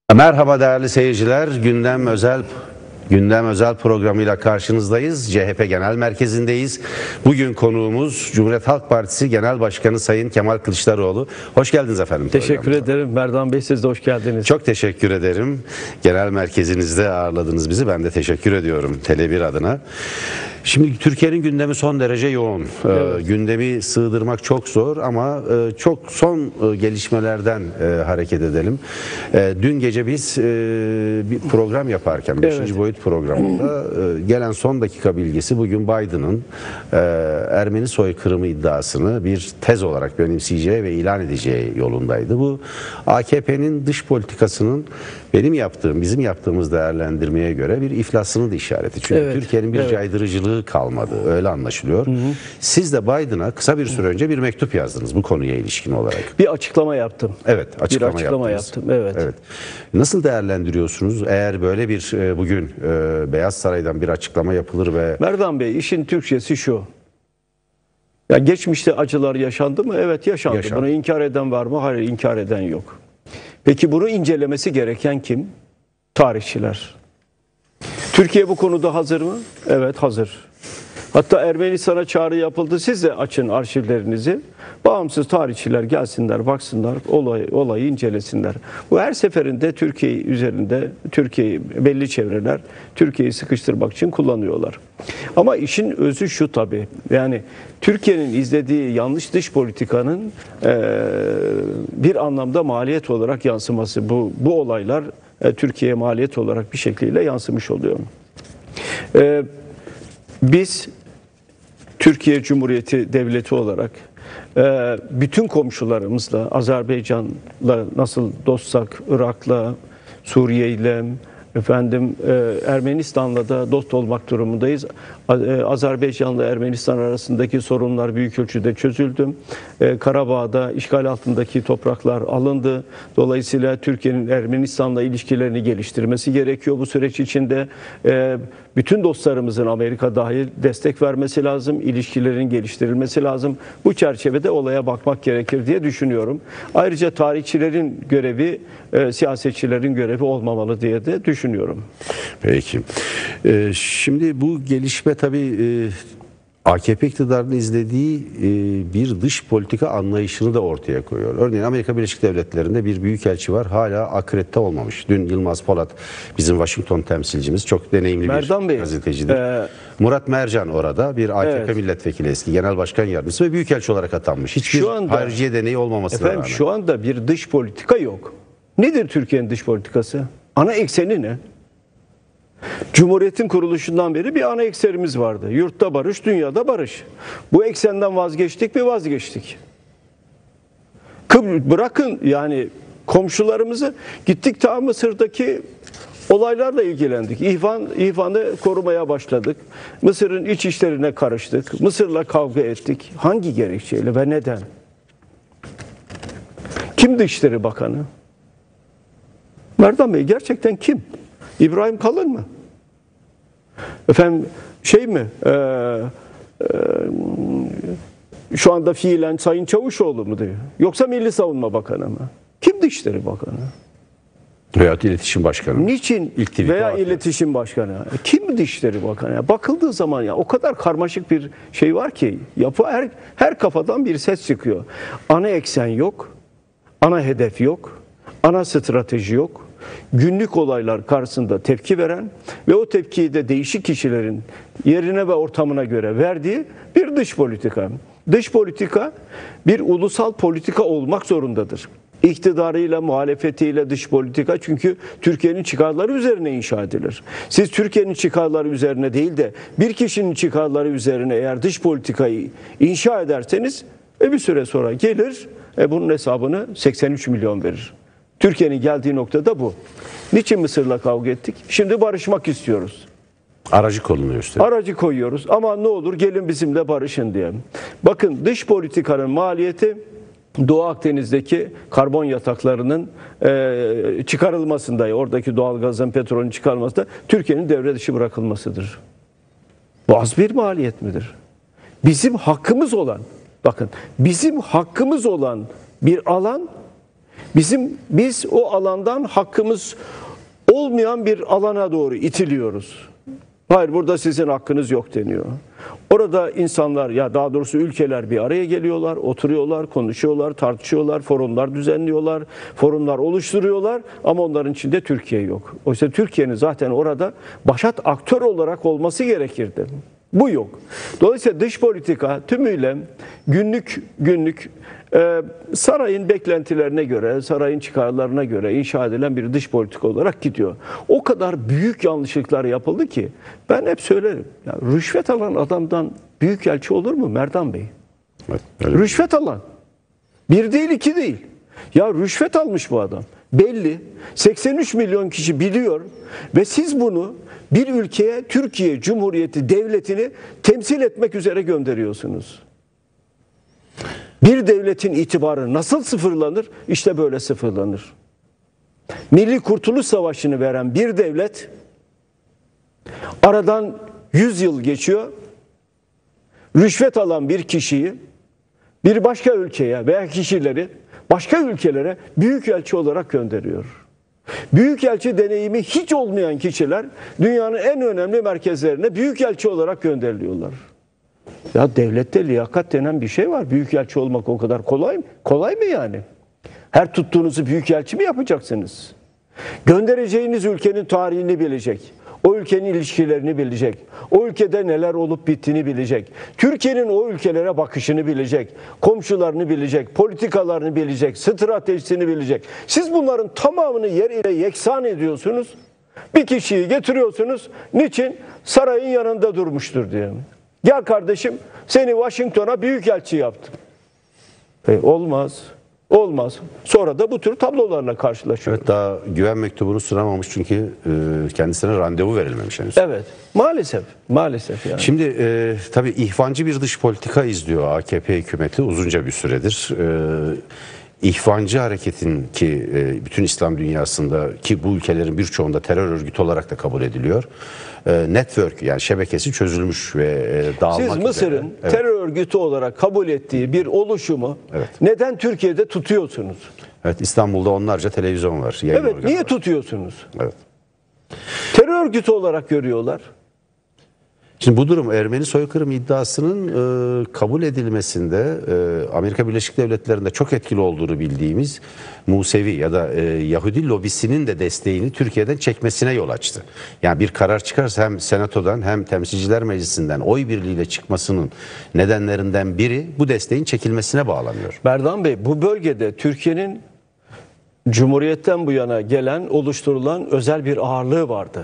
Merhaba değerli seyirciler. Gündem özel programıyla karşınızdayız. CHP Genel Merkezi'ndeyiz. Bugün konuğumuz Cumhuriyet Halk Partisi Genel Başkanı Sayın Kemal Kılıçdaroğlu. Hoş geldiniz efendim. Teşekkür ederim. Merdan Bey, siz de hoş geldiniz. Çok teşekkür ederim. Genel Merkezinizde ağırladınız bizi. Ben de teşekkür ediyorum Tele1 adına. Şimdi Türkiye'nin gündemi son derece yoğun. Evet. Gündemi sığdırmak çok zor ama çok son gelişmelerden hareket edelim. Dün gece biz bir program yaparken 5. boyut programında gelen son dakika bilgisi bugün Biden'ın Ermeni soykırımı iddiasını bir tez olarak benimseyeceği ve ilan edeceği yolundaydı. Bu AKP'nin dış politikasının bizim yaptığımız değerlendirmeye göre bir iflasının da işareti. Çünkü Türkiye'nin bir caydırıcılığı kalmadı. Öyle anlaşılıyor. Hı hı. Siz de Biden'a kısa bir süre önce bir mektup yazdınız bu konuya ilişkin olarak. Bir açıklama yaptım. Evet, açıklama yaptım. Evet. Nasıl değerlendiriyorsunuz? Eğer böyle bir bugün Beyaz Saray'dan bir açıklama yapılır ve... Merdan Bey, işin Türkçesi şu. Ya geçmişte acılar yaşandı mı? Evet, yaşandı. Bunu inkar eden var mı? Hayır, inkar eden yok. Peki bunu incelemesi gereken kim? Tarihçiler. Türkiye bu konuda hazır mı? Evet, hazır. Hatta Ermenistan'a çağrı yapıldı. Siz de açın arşivlerinizi. Bağımsız tarihçiler gelsinler, baksınlar, olayı incelesinler. Bu her seferinde Türkiye üzerinde, belli çevreler Türkiye'yi sıkıştırmak için kullanıyorlar. Ama işin özü şu tabii. Yani Türkiye'nin izlediği yanlış dış politikanın bir anlamda maliyet olarak yansıması. Bu olaylar Türkiye'ye maliyet olarak bir şekliyle yansımış oluyor. Biz Türkiye Cumhuriyeti Devleti olarak bütün komşularımızla, Azerbaycan'la nasıl dostsak, Irak'la, Suriye'yle, Ermenistan'la da dost olmak durumundayız. Azerbaycan'la Ermenistan arasındaki sorunlar büyük ölçüde çözüldü. Karabağ'da işgal altındaki topraklar alındı. Dolayısıyla Türkiye'nin Ermenistan'la ilişkilerini geliştirmesi gerekiyor bu süreç içinde. Bütün dostlarımızın Amerika dahil destek vermesi lazım. İlişkilerin geliştirilmesi lazım. Bu çerçevede olaya bakmak gerekir diye düşünüyorum. Ayrıca tarihçilerin görevi, siyasetçilerin görevi olmamalı diye de düşünüyorum. Peki. Şimdi bu gelişme tabii AKP iktidarının izlediği bir dış politika anlayışını da ortaya koyuyor. Örneğin Amerika Birleşik Devletleri'nde bir büyükelçi var. Hala akredite olmamış. Dün Yılmaz Polat, bizim Washington temsilcimiz, çok deneyimli bir gazetecidir. Murat Mercan orada bir AKP milletvekili, eski genel başkan yardımcısı ve büyükelçi olarak atanmış. Hiçbir hariciye deneyi olmamasına rağmen. Şu anda bir dış politika yok. Nedir Türkiye'nin dış politikası? Ana ekseni ne? Cumhuriyetin kuruluşundan beri bir ana eksenimiz vardı. Yurtta barış, dünyada barış. Bu eksenden vazgeçtik mi? Vazgeçtik. Bırakın yani komşularımızı, gittik ta Mısır'daki olaylarla ilgilendik. İhvan'ı korumaya başladık. Mısır'ın iç işlerine karıştık. Mısır'la kavga ettik. Hangi gerekçeyle ve neden? Kim Dışişleri Bakanı? Merdan Bey gerçekten kim? İbrahim Kalın mı? Şu anda fiilen Sayın Çavuşoğlu mu diyor? Yoksa Milli Savunma Bakanı mı? Kim Dışişleri Bakanı? Veya İletişim Başkanı. Niçin? Veya İletişim Başkanı. Kim Dışişleri Bakanı? Bakıldığı zaman ya o kadar karmaşık bir şey var ki her kafadan bir ses çıkıyor. Ana eksen yok. Ana hedef yok. Ana strateji yok. Günlük olaylar karşısında tepki veren ve o tepkiyi de değişik kişilerin yerine ve ortamına göre verdiği bir dış politika. Dış politika bir ulusal politika olmak zorundadır. İktidarıyla, muhalefetiyle dış politika, çünkü Türkiye'nin çıkarları üzerine inşa edilir. Siz Türkiye'nin çıkarları üzerine değil de bir kişinin çıkarları üzerine eğer dış politikayı inşa ederseniz bir süre sonra gelir bunun hesabını 83 milyon verir. Türkiye'nin geldiği noktada bu. Niçin Mısır'la kavga ettik? Şimdi barışmak istiyoruz. Aracı konuyor işte. Aracı koyuyoruz ama ne olur gelin bizimle barışın diye. Bakın dış politikanın maliyeti Doğu Akdeniz'deki karbon yataklarının çıkarılmasında, oradaki doğalgazın, petrolün çıkarılmasında Türkiye'nin devre dışı bırakılmasıdır. Bu az bir maliyet midir? Bizim hakkımız olan, bakın bizim hakkımız olan bir alan Biz o alandan hakkımız olmayan bir alana doğru itiliyoruz. Hayır, burada sizin hakkınız yok deniyor. Orada insanlar, ya daha doğrusu ülkeler bir araya geliyorlar, oturuyorlar, konuşuyorlar, tartışıyorlar, forumlar düzenliyorlar, forumlar oluşturuyorlar ama onların içinde Türkiye yok. Oysa Türkiye'nin zaten orada başat aktör olarak olması gerekirdi. Bu yok. Dolayısıyla dış politika tümüyle günlük sarayın beklentilerine göre, sarayın çıkarlarına göre inşa edilen bir dış politika olarak gidiyor. O kadar büyük yanlışlıklar yapıldı ki ben hep söylerim. Ya, rüşvet alan adamdan büyükelçi olur mu Merdan Bey? Evet, Rüşvet alan. Bir değil, iki değil. Ya rüşvet almış bu adam. Belli. 83 milyon kişi biliyor ve siz bunu bir ülkeye, Türkiye Cumhuriyeti Devleti'ni temsil etmek üzere gönderiyorsunuz. Bir devletin itibarı nasıl sıfırlanır? İşte böyle sıfırlanır. Milli Kurtuluş Savaşı'nı veren bir devlet, aradan 100 yıl geçiyor, rüşvet alan bir kişiyi bir başka ülkeye veya kişileri başka ülkelere büyükelçi olarak gönderiyor. Büyükelçi deneyimi hiç olmayan kişiler dünyanın en önemli merkezlerine büyükelçi olarak gönderiliyorlar. Ya devlette liyakat denen bir şey var. Büyükelçi olmak o kadar kolay mı? Kolay mı yani? Her tuttuğunuzu büyükelçi mi yapacaksınız? Göndereceğiniz ülkenin tarihini bilecek. O ülkenin ilişkilerini bilecek. O ülkede neler olup bittiğini bilecek. Türkiye'nin o ülkelere bakışını bilecek. Komşularını bilecek. Politikalarını bilecek. Stratejisini bilecek. Siz bunların tamamını yerine yeksan ediyorsunuz. Bir kişiyi getiriyorsunuz. Niçin? Sarayın yanında durmuştur diye. Gel kardeşim, seni Washington'a büyükelçi yaptım. Olmaz. Olmaz. Sonra da bu tür tablolarla karşılaşıyoruz. Evet, daha güven mektubunu sunamamış çünkü kendisine randevu verilmemiş henüz. Evet. Maalesef. Maalesef yani. Şimdi tabii ihvancı bir dış politika izliyor AKP hükümeti uzunca bir süredir. İhvancı hareketin ki bütün İslam dünyasında ki bu ülkelerin birçoğunda terör örgütü olarak da kabul ediliyor. Network yani şebekesi çözülmüş ve dağılmak Siz Mısır'ın üzere. Evet. terör örgütü olarak kabul ettiği bir oluşumu neden Türkiye'de tutuyorsunuz? Evet, İstanbul'da onlarca televizyon var. Yayın Evet, organı niye var. tutuyorsunuz? Evet. Terör örgütü olarak görüyorlar. Şimdi bu durum Ermeni soykırım iddiasının kabul edilmesinde Amerika Birleşik Devletleri'nde çok etkili olduğunu bildiğimiz Musevi ya da Yahudi lobisinin de desteğini Türkiye'den çekmesine yol açtı. Yani bir karar çıkarsa hem Senato'dan hem Temsilciler Meclisi'nden oy birliğiyle çıkmasının nedenlerinden biri bu desteğin çekilmesine bağlanıyor. Merdan Bey, bu bölgede Türkiye'nin Cumhuriyet'ten bu yana gelen, oluşturulan özel bir ağırlığı vardı.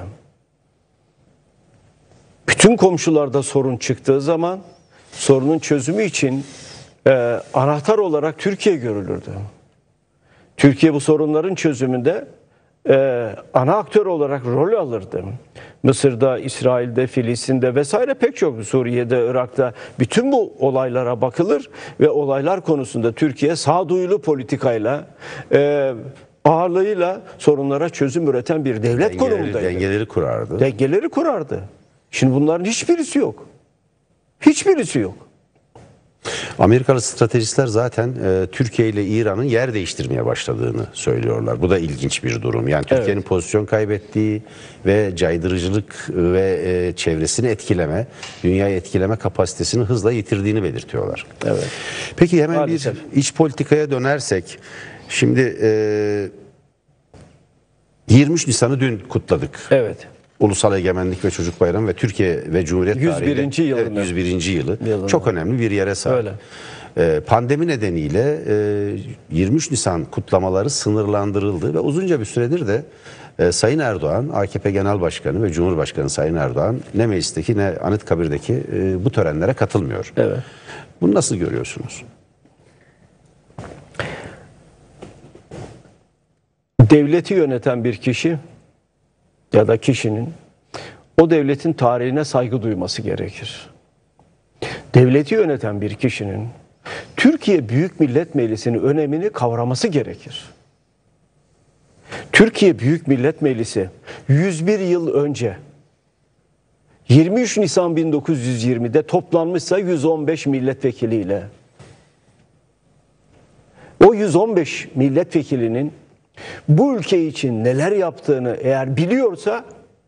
Bütün komşularda sorun çıktığı zaman sorunun çözümü için anahtar olarak Türkiye görülürdü. Türkiye bu sorunların çözümünde ana aktör olarak rol alırdı. Mısır'da, İsrail'de, Filistin'de vesaire pek çok, Suriye'de, Irak'ta bütün bu olaylara bakılır ve olaylar konusunda Türkiye sağduyulu politikayla, ağırlığıyla sorunlara çözüm üreten bir devlet konumundaydı. Dengeleri kurardı. Dengeleri kurardı. Şimdi bunların hiçbirisi yok. Hiçbirisi yok. Amerikalı stratejistler zaten Türkiye ile İran'ın yer değiştirmeye başladığını söylüyorlar. Bu da ilginç bir durum. Yani Türkiye'nin pozisyon kaybettiği ve caydırıcılık ve çevresini etkileme, dünyayı etkileme kapasitesini hızla yitirdiğini belirtiyorlar. Evet. Peki hemen Maalesef. bir iç politikaya dönersek. Şimdi 23 Nisan'ı dün kutladık. Evet. Ulusal Egemenlik ve Çocuk Bayramı ve Türkiye ve Cumhuriyet 101. tarihinde yılını. 101. yılı Yılını. çok önemli bir yere sahip. Pandemi nedeniyle 23 Nisan kutlamaları sınırlandırıldı ve uzunca bir süredir de Sayın Erdoğan, AKP Genel Başkanı ve Cumhurbaşkanı Sayın Erdoğan ne meclisteki ne Anıtkabir'deki bu törenlere katılmıyor. Evet. Bunu nasıl görüyorsunuz? Devleti yöneten bir kişi ya da kişinin o devletin tarihine saygı duyması gerekir. Devleti yöneten bir kişinin Türkiye Büyük Millet Meclisi'nin önemini kavraması gerekir. Türkiye Büyük Millet Meclisi 101 yıl önce 23 Nisan 1920'de toplanmışsa 115 milletvekiliyle O 115 milletvekilinin bu ülke için neler yaptığını eğer biliyorsa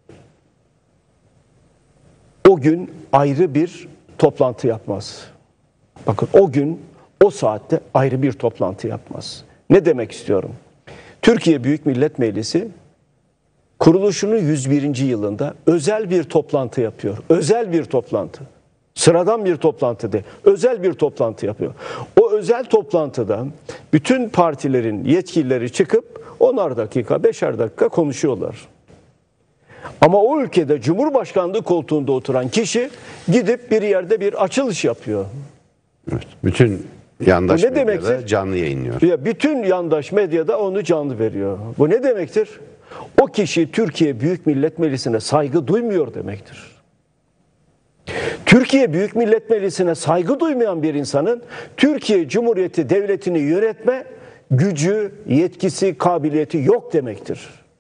o gün ayrı bir toplantı yapmaz. Bakın o gün, o saatte ayrı bir toplantı yapmaz. Ne demek istiyorum? Türkiye Büyük Millet Meclisi kuruluşunun 101. yılında özel bir toplantı yapıyor. Özel bir toplantı. Sıradan bir toplantı değil. Özel bir toplantı yapıyor. O özel toplantıda bütün partilerin yetkilileri çıkıp 10'ar dakika, 5'er dakika konuşuyorlar. Ama o ülkede Cumhurbaşkanlığı koltuğunda oturan kişi gidip bir yerde bir açılış yapıyor. Evet. Bütün yandaş Bu ne medyada demektir? canlı yayınlıyor. Ya bütün yandaş medyada onu canlı veriyor. Bu ne demektir? O kişi Türkiye Büyük Millet Meclisi'ne saygı duymuyor demektir. Türkiye Büyük Millet Meclisi'ne saygı duymayan bir insanın Türkiye Cumhuriyeti Devleti'ni yönetme gücü, yetkisi, kabiliyeti yok demektir.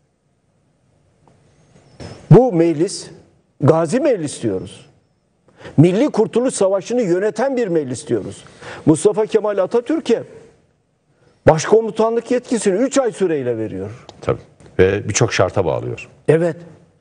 Bu meclis, Gazi Meclis diyoruz. Milli Kurtuluş Savaşı'nı yöneten bir meclis diyoruz. Mustafa Kemal Atatürk'e başkomutanlık yetkisini 3 ay süreyle veriyor. Tabii. Ve birçok şarta bağlıyor. Evet.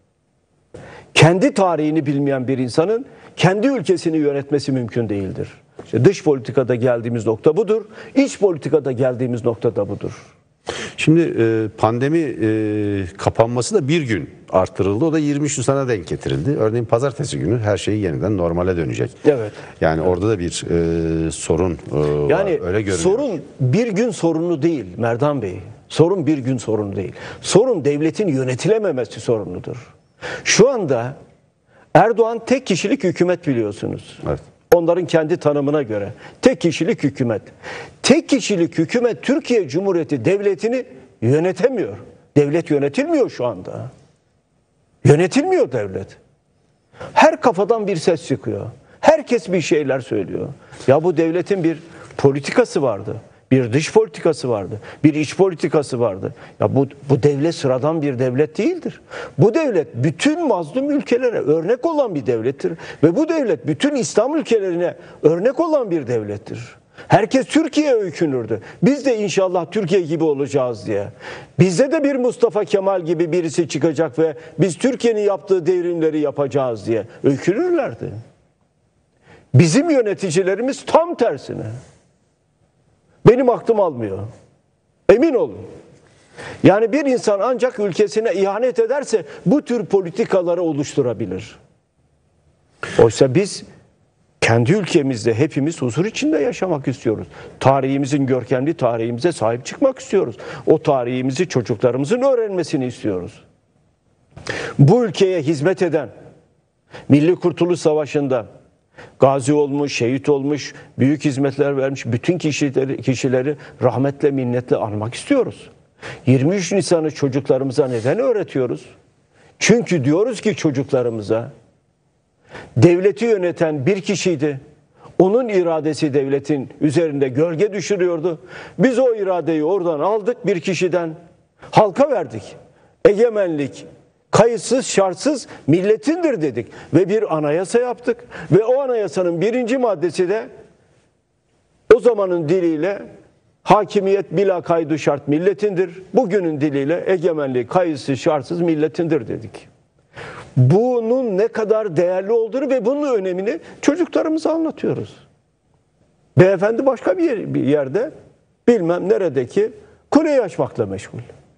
Kendi tarihini bilmeyen bir insanın kendi ülkesini yönetmesi mümkün değildir. İşte dış politikada geldiğimiz nokta budur. İç politikada geldiğimiz nokta da budur. Şimdi pandemi kapanması da bir gün arttırıldı. O da 23 Nisan'a denk getirildi. Örneğin pazartesi günü her şey yeniden normale dönecek. Evet. Yani orada da bir sorun Yani var. Öyle görünüyor. sorun bir gün sorunu değil Merdan Bey. Sorun bir gün sorunu değil. Sorun devletin yönetilememesi sorunudur. Şu anda Erdoğan tek kişilik hükümet biliyorsunuz. Evet. Onların kendi tanımına göre tek kişilik hükümet. Tek kişilik hükümet Türkiye Cumhuriyeti Devleti'ni yönetemiyor. Devlet yönetilmiyor şu anda. Yönetilmiyor devlet. Her kafadan bir ses çıkıyor. Herkes bir şeyler söylüyor. Ya bu devletin bir politikası vardı. Bir dış politikası vardı. Bir iç politikası vardı. Ya bu devlet sıradan bir devlet değildir. Bu devlet bütün mazlum ülkelere örnek olan bir devlettir. Ve bu devlet bütün İslam ülkelerine örnek olan bir devlettir. Herkes Türkiye'ye öykünürdü. Biz de inşallah Türkiye gibi olacağız diye. Bizde de bir Mustafa Kemal gibi birisi çıkacak ve biz Türkiye'nin yaptığı devrimleri yapacağız diye öykünürlerdi. Bizim yöneticilerimiz tam tersine. Benim aklım almıyor. Emin olun. Yani bir insan ancak ülkesine ihanet ederse bu tür politikaları oluşturabilir. Oysa biz kendi ülkemizde hepimiz huzur içinde yaşamak istiyoruz. Tarihimizin görkemli tarihimize sahip çıkmak istiyoruz. O tarihimizi çocuklarımızın öğrenmesini istiyoruz. Bu ülkeye hizmet eden, Milli Kurtuluş Savaşı'nda gazi olmuş, şehit olmuş, büyük hizmetler vermiş bütün kişileri rahmetle, minnetle anmak istiyoruz. 23 Nisan'ı çocuklarımıza neden öğretiyoruz? Çünkü diyoruz ki çocuklarımıza, devleti yöneten bir kişiydi. Onun iradesi devletin üzerinde gölge düşürüyordu. Biz o iradeyi oradan aldık bir kişiden, halka verdik. Egemenlik, kayıtsız şartsız milletindir dedik ve bir anayasa yaptık ve o anayasanın 1. maddesi de o zamanın diliyle hakimiyet bila kaydu şart milletindir. Bugünün diliyle egemenlik kayıtsız şartsız milletindir dedik. Bunun ne kadar değerli olduğunu ve bunun önemini çocuklarımıza anlatıyoruz. Beyefendi başka bir yerde bilmem neredeki kuleyi açmakla meşgul.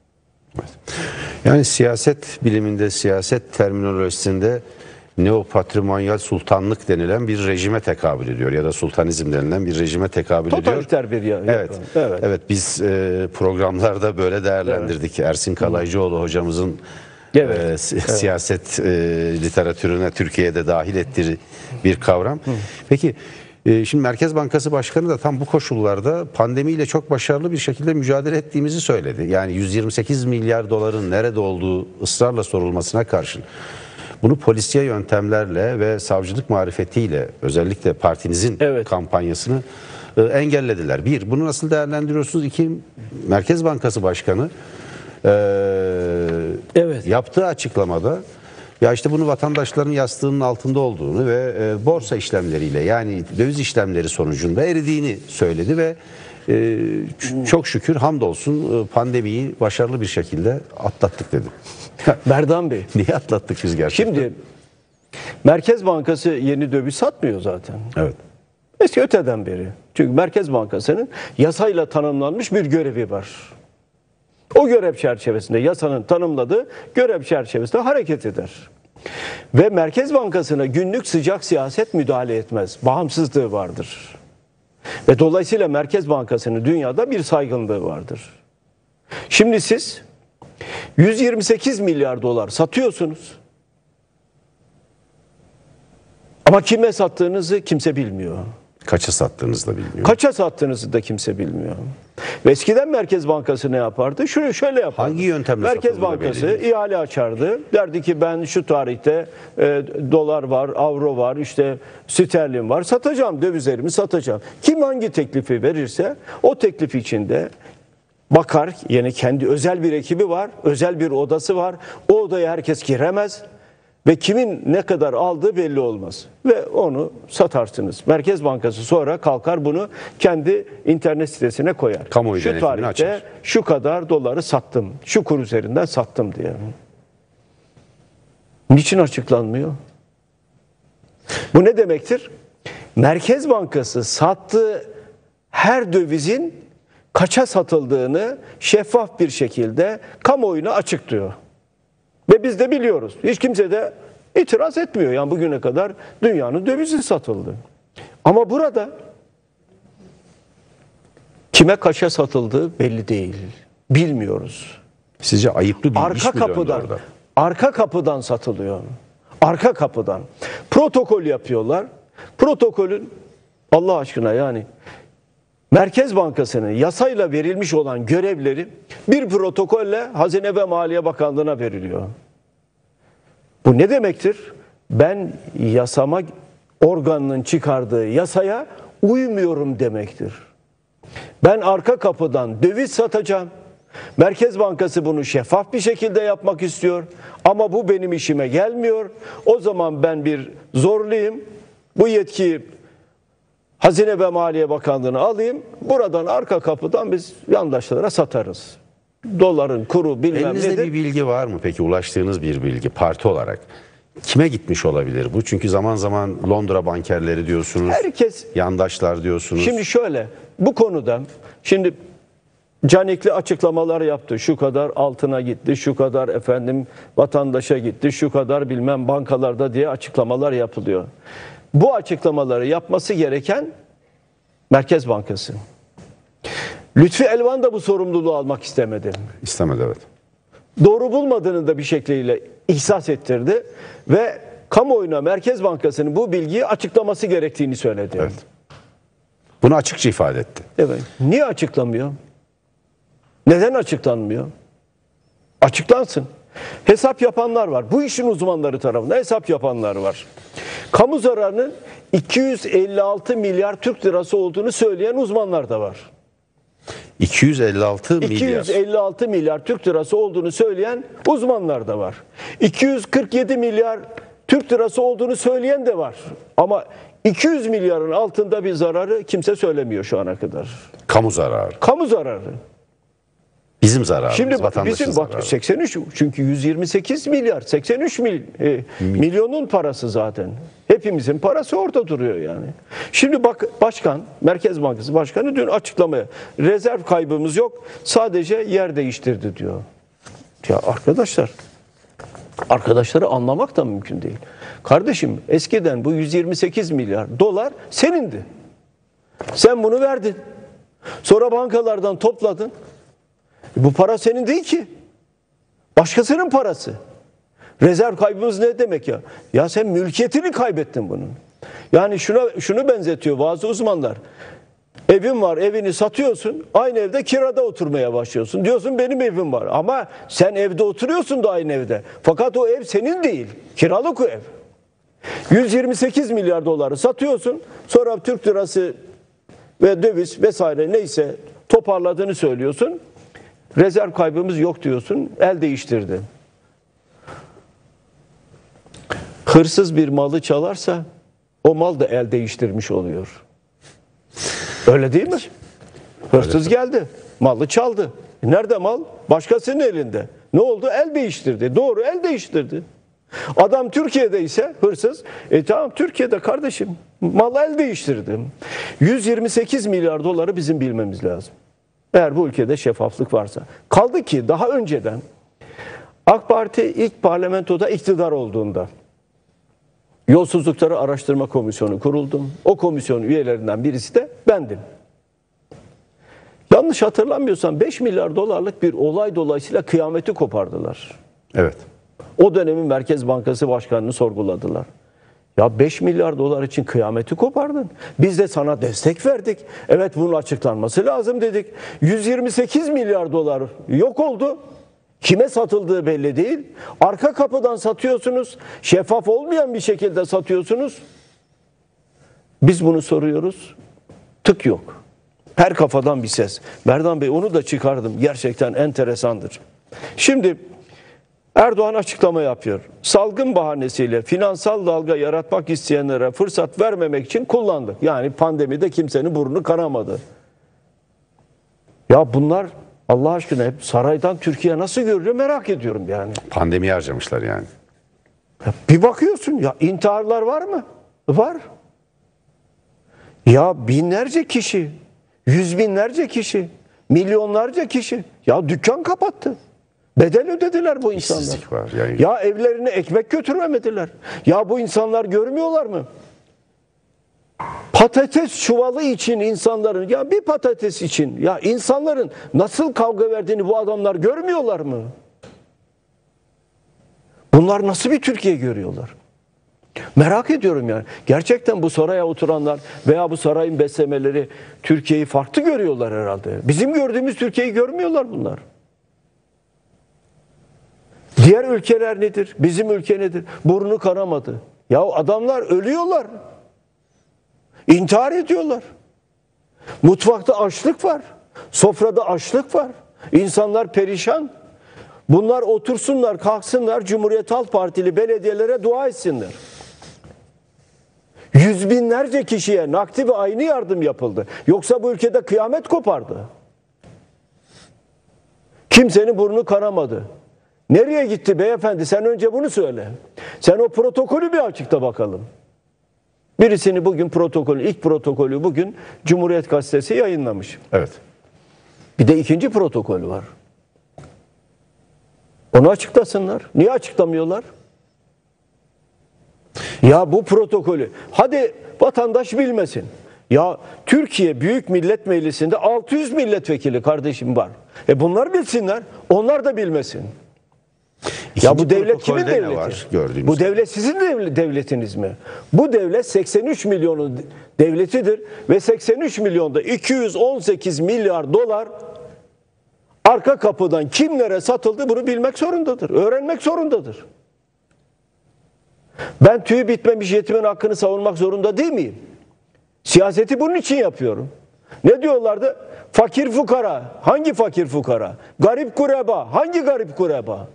Yani siyaset biliminde, siyaset terminolojisinde neopatrimonyal sultanlık denilen bir rejime tekabül ediyor ya da sultanizm denilen bir rejime tekabül ediyor. Totaliter bir yer. Evet, biz programlarda böyle değerlendirdik. Evet. Ersin Kalaycıoğlu hocamızın siyaset literatürüne Türkiye'de dahil ettiği bir kavram. Peki şimdi Merkez Bankası Başkanı da tam bu koşullarda pandemiyle çok başarılı bir şekilde mücadele ettiğimizi söyledi. Yani 128 milyar doların nerede olduğu ısrarla sorulmasına karşın bunu polisiye yöntemlerle ve savcılık marifetiyle özellikle partinizin kampanyasını engellediler. Bir, bunu nasıl değerlendiriyorsunuz? İki, Merkez Bankası Başkanı yaptığı açıklamada ya işte bunu vatandaşların yastığının altında olduğunu ve borsa işlemleriyle yani döviz işlemleri sonucunda eridiğini söyledi ve Çok şükür hamdolsun pandemiyi başarılı bir şekilde atlattık dedi. Merdan Bey. Niye atlattık biz gerçekten? Şimdi Merkez Bankası yeni döviz satmıyor zaten. Evet. Eski öteden beri. Çünkü Merkez Bankası'nın yasayla tanımlanmış bir görevi var. O görev çerçevesinde, yasanın tanımladığı görev çerçevesinde hareket eder. Ve Merkez Bankası'na günlük sıcak siyaset müdahale etmez. Bağımsızlığı vardır. Ve dolayısıyla Merkez Bankası'nın dünyada bir saygınlığı vardır. Şimdi siz 128 milyar dolar satıyorsunuz. Ama kime sattığınızı kimse bilmiyor. Kaça sattığınızı da bilmiyorum. Kaça sattığınızı da kimse bilmiyor. Ve eskiden Merkez Bankası ne yapardı? şöyle yapardı. Hangi yöntemle Merkez satıldığı Bankası belli değil. ihale açardı. Derdi ki ben şu tarihte dolar var, avro var, işte sterlin var. Satacağım, dövizlerimi satacağım. Kim hangi teklifi verirse o teklif içinde bakar. Yani kendi özel bir ekibi var, özel bir odası var. O odaya herkes giremez. Ve kimin ne kadar aldığı belli olmaz. Ve onu satarsınız. Merkez Bankası sonra kalkar bunu kendi internet sitesine koyar. Kamuoyu Şu denetimini tarihte açar. şu kadar doları sattım, şu kur üzerinden sattım diye. Niçin açıklanmıyor? Bu ne demektir? Merkez Bankası sattığı her dövizin kaça satıldığını şeffaf bir şekilde kamuoyuna açıklıyor. Ve biz de biliyoruz. Hiç kimse de itiraz etmiyor. Yani bugüne kadar dünyanın dövizi satıldı. Ama burada kime kaça satıldığı belli değil. Bilmiyoruz. Sizce ayıplı bir iş Arka mi döndü kapıdan, orada? arka kapıdan satılıyor. Arka kapıdan. Protokol yapıyorlar. Protokolün Allah aşkına yani Merkez Bankası'nın yasayla verilmiş olan görevleri bir protokolle Hazine ve Maliye Bakanlığı'na veriliyor. Bu ne demektir? Ben yasama organının çıkardığı yasaya uymuyorum demektir. Ben arka kapıdan döviz satacağım. Merkez Bankası bunu şeffaf bir şekilde yapmak istiyor. Ama bu benim işime gelmiyor. O zaman ben bir zorlayayım. Bu yetkiyi Hazine ve Maliye Bakanlığı'na alayım. Buradan arka kapıdan biz yandaşlara satarız. Doların kuru bilmem Elinizde nedir. bir bilgi var mı peki, ulaştığınız bir bilgi parti olarak? Kime gitmiş olabilir bu? Çünkü zaman zaman Londra bankerleri diyorsunuz, Herkes yandaşlar diyorsunuz. şimdi şöyle bu konuda şimdi Canikli açıklamalar yaptı. Şu kadar altına gitti, şu kadar efendim vatandaşa gitti, şu kadar bilmem bankalarda diye açıklamalar yapılıyor. Bu açıklamaları yapması gereken Merkez Bankası. Lütfi Elvan da bu sorumluluğu almak istemedi. İstemedi, evet. Doğru bulmadığını da bir şekliyle ihsas ettirdi ve kamuoyuna Merkez Bankası'nın bu bilgiyi açıklaması gerektiğini söyledi. Evet. Bunu açıkça ifade etti. Evet. Niye açıklamıyor? Neden açıklanmıyor? Açıklansın. Hesap yapanlar var. Bu işin uzmanları tarafından hesap yapanlar var. Kamu zararının 256 milyar Türk lirası olduğunu söyleyen uzmanlar da var. 256 milyar. 256 milyar Türk lirası olduğunu söyleyen uzmanlar da var. 247 milyar Türk lirası olduğunu söyleyen de var. Ama 200 milyarın altında bir zararı kimse söylemiyor şu ana kadar. Kamu zararı. Kamu zararı. Bizim zararımız, Şimdi vatandaşın bizim zararı. bak 83 çünkü 128 milyar 83 milyonun parası zaten. Hepimizin parası orada duruyor yani. Şimdi bak başkan, Merkez Bankası Başkanı dün açıklamaya rezerv kaybımız yok, sadece yer değiştirdi diyor. Ya arkadaşları anlamak da mümkün değil. Kardeşim eskiden bu 128 milyar dolar senindi. Sen bunu verdin. Sonra bankalardan topladın. Bu para senin değil ki. Başkasının parası. Rezerv kaybımız ne demek ya? Ya sen mülkiyetini kaybettin bunun. Yani şunu benzetiyor bazı uzmanlar. Evin var, evini satıyorsun, aynı evde kirada oturmaya başlıyorsun. Diyorsun benim evim var ama sen evde oturuyorsun da aynı evde. Fakat o ev senin değil, kiralık o ev. 128 milyar doları satıyorsun, sonra Türk lirası ve döviz vesaire neyse toparladığını söylüyorsun. Rezerv kaybımız yok diyorsun, el değiştirdi. Hırsız bir malı çalarsa o mal da el değiştirmiş oluyor. Öyle değil mi? Hırsız geldi. Malı çaldı. Nerede mal? Başkasının elinde. Ne oldu? El değiştirdi. Doğru, el değiştirdi. Adam Türkiye'de ise hırsız. Tamam, Türkiye'de kardeşim mal el değiştirdi. 128 milyar doları bizim bilmemiz lazım. Eğer bu ülkede şeffaflık varsa. Kaldı ki daha önceden AK Parti ilk parlamentoda iktidar olduğunda Yolsuzlukları Araştırma Komisyonu kuruldum. O komisyonun üyelerinden birisi de bendim. Yanlış hatırlamıyorsam 5 milyar dolarlık bir olay dolayısıyla kıyameti kopardılar. Evet. O dönemin Merkez Bankası Başkanı'nı sorguladılar. Ya 5 milyar dolar için kıyameti kopardın. Biz de sana destek verdik. Evet, bunun açıklanması lazım dedik. 128 milyar dolar yok oldu. Kime satıldığı belli değil. Arka kapıdan satıyorsunuz. Şeffaf olmayan bir şekilde satıyorsunuz. Biz bunu soruyoruz. Tık yok. Her kafadan bir ses. Merdan Bey, onu da çıkardım. Gerçekten enteresandır. Şimdi Erdoğan açıklama yapıyor. Salgın bahanesiyle finansal dalga yaratmak isteyenlere fırsat vermemek için kullandık. Yani pandemide kimsenin burnu kanamadı. Ya bunlar Allah aşkına hep saraydan Türkiye nasıl görülüyor merak ediyorum yani. Pandemiyi harcamışlar yani. Ya bir bakıyorsun ya, intiharlar var mı? Var. Ya binlerce kişi, yüz binlerce kişi, milyonlarca kişi ya dükkan kapattı. Bedel ödediler bu insanlar. İşsizlik var yani. Ya evlerine ekmek götüremediler. Ya bu insanlar görmüyorlar mı? Patates çuvalı için insanların, ya bir patates için ya insanların nasıl kavga verdiğini bu adamlar görmüyorlar mı? Bunlar nasıl bir Türkiye görüyorlar? Merak ediyorum yani. Gerçekten bu saraya oturanlar veya bu sarayın beslemeleri Türkiye'yi farklı görüyorlar herhalde. Bizim gördüğümüz Türkiye'yi görmüyorlar bunlar. Diğer ülkeler nedir? Bizim ülke nedir? Burnu kanamadı. Ya adamlar ölüyorlar. İntihar ediyorlar. Mutfakta açlık var. Sofrada açlık var. İnsanlar perişan. Bunlar otursunlar, kalksınlar, Cumhuriyet Halk Partili belediyelere dua etsinler. Yüz binlerce kişiye nakdi ve aynı yardım yapıldı. Yoksa bu ülkede kıyamet kopardı. Kimsenin burnu kanamadı. Nereye gitti beyefendi? Sen önce bunu söyle. Sen o protokolü bir açıkla bakalım. Birisini bugün ilk protokolü bugün Cumhuriyet Gazetesi yayınlamış. Evet. Bir de ikinci protokol var. Onu açıklasınlar. Niye açıklamıyorlar? Ya bu protokolü hadi vatandaş bilmesin. Ya Türkiye Büyük Millet Meclisi'nde 600 milletvekili kardeşim var. Bunlar bilsinler. Onlar da bilmesin. Ya bu devlet kimin devleti? Var, bu devlet sizin devletiniz mi? Bu devlet 83 milyonun devletidir ve 83 milyonda 218 milyar dolar arka kapıdan kimlere satıldı bunu bilmek zorundadır. Öğrenmek zorundadır. Ben tüyü bitmemiş yetimin hakkını savunmak zorunda değil miyim? Siyaseti bunun için yapıyorum. Ne diyorlardı? Fakir fukara. Hangi fakir fukara? Garip kureba. Hangi garip kureba?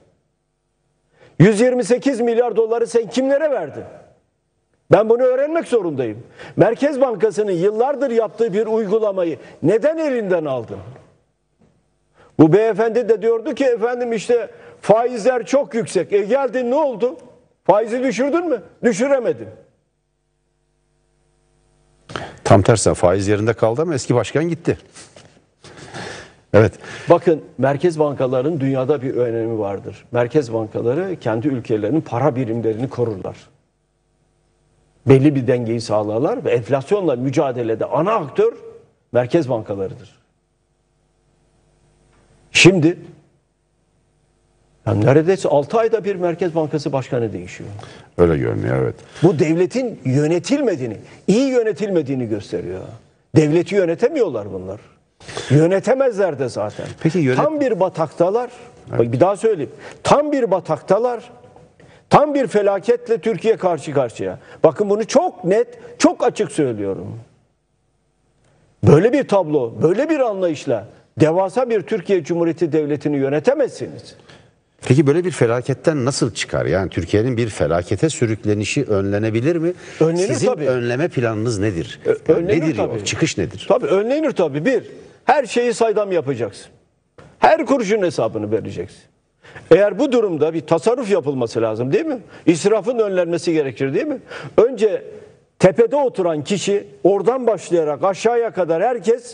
128 milyar doları sen kimlere verdin? Ben bunu öğrenmek zorundayım. Merkez Bankası'nın yıllardır yaptığı bir uygulamayı neden elinden aldın? Bu beyefendi de diyordu ki efendim işte faizler çok yüksek. Geldin ne oldu? Faizi düşürdün mü? Düşüremedin. Tam tersine faiz yerinde kaldı ama eski başkan gitti. Evet. Bakın merkez bankaların dünyada bir önemi vardır. Merkez bankaları kendi ülkelerinin para birimlerini korurlar. Belli bir dengeyi sağlarlar ve enflasyonla mücadelede ana aktör merkez bankalarıdır. Şimdi yani neredeyse 6 ayda bir Merkez Bankası Başkanı değişiyor. Öyle görünüyor, evet. Bu devletin yönetilmediğini, iyi yönetilmediğini gösteriyor. Devleti yönetemiyorlar bunlar. Yönetemezler de zaten. Peki tam bir bataktalar. Evet. Bir daha söyleyeyim. Tam bir bataktalar. Tam bir felaketle Türkiye karşı karşıya. Bakın bunu çok net, çok açık söylüyorum. Böyle bir tablo, böyle bir anlayışla devasa bir Türkiye Cumhuriyeti Devleti'ni yönetemezsiniz. Peki böyle bir felaketten nasıl çıkar? Yani Türkiye'nin bir felakete sürüklenişi önlenebilir mi? Önlenir Sizin tabii. önleme planınız nedir? Önlenir Nedir tabii. o? Çıkış nedir? Tabii önlenir tabii. Bir, her Her şeyi saydam yapacaksın. Her kuruşun hesabını vereceksin. Eğer bu durumda bir tasarruf yapılması lazım değil mi? İsrafın önlenmesi gerekir değil mi? Önce tepede oturan kişi oradan başlayarak aşağıya kadar herkes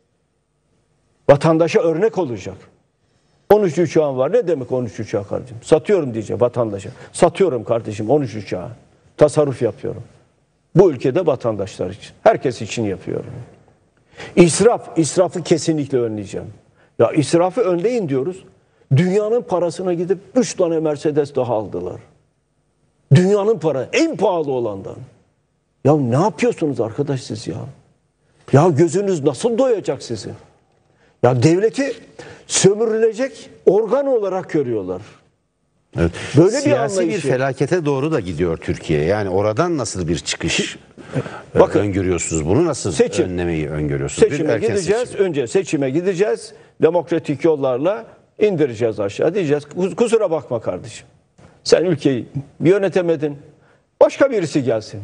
vatandaşa örnek olacak. 13 uçağım var. Ne demek 13 uçağı kardeşim? Satıyorum diyecek vatandaşa. Satıyorum kardeşim 13 uçağı. Tasarruf yapıyorum. Bu ülkede vatandaşlar için. Herkes için yapıyorum. İsrafı kesinlikle önleyeceğim. Ya israfı önleyin diyoruz. Dünyanın parasına gidip 3 tane Mercedes daha aldılar. Dünyanın para en pahalı olandan. Ya ne yapıyorsunuz arkadaş siz ya? Ya gözünüz nasıl doyacak sizin? Ya devleti sömürülecek organ olarak görüyorlar. Evet. Böyle bir Siyasi bir anlayışı. felakete doğru da gidiyor Türkiye. Yani oradan nasıl bir çıkış Bakın, öngörüyorsunuz? Bunu nasıl önlemeyi öngörüyorsunuz? Seçime gideceğiz. Önce seçime gideceğiz. Demokratik yollarla indireceğiz aşağı. Diyeceğiz kusura bakma kardeşim. Sen ülkeyi yönetemedin. Başka birisi gelsin.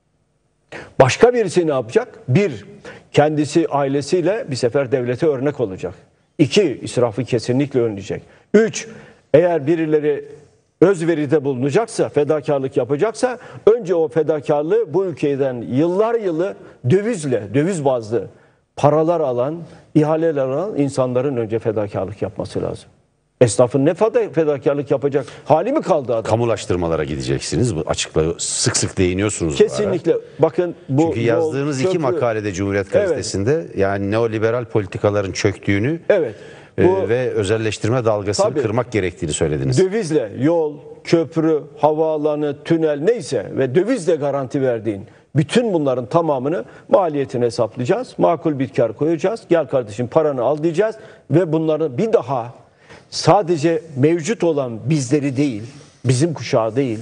Başka birisi ne yapacak? Bir, kendisi ailesiyle bir sefer devlete örnek olacak. İki, israfı kesinlikle önleyecek. Üç, eğer birileri özveride bulunacaksa, fedakarlık yapacaksa önce o fedakarlığı bu ülkeden yıllar yılı döviz bazlı paralar alan, ihaleler alan insanların önce fedakarlık yapması lazım. Esnafın ne fedakarlık yapacak hali mi kaldı adam? Kamulaştırmalara gideceksiniz. Bu açıkla sık sık değiniyorsunuz. Kesinlikle. Bakın bu çünkü yazdığınız iki makalede Cumhuriyet Gazetesi'nde yani neoliberal politikaların çöktüğünü ve özelleştirme dalgasını kırmak gerektiğini söylediniz. Dövizle yol, köprü, havaalanı, tünel neyse ve dövizle garanti verdiğin bütün bunların tamamını maliyetini hesaplayacağız. Makul bir kar koyacağız. Gel kardeşim paranı al diyeceğiz ve bunları bir daha sadece mevcut olan bizleri değil, bizim kuşağı değil,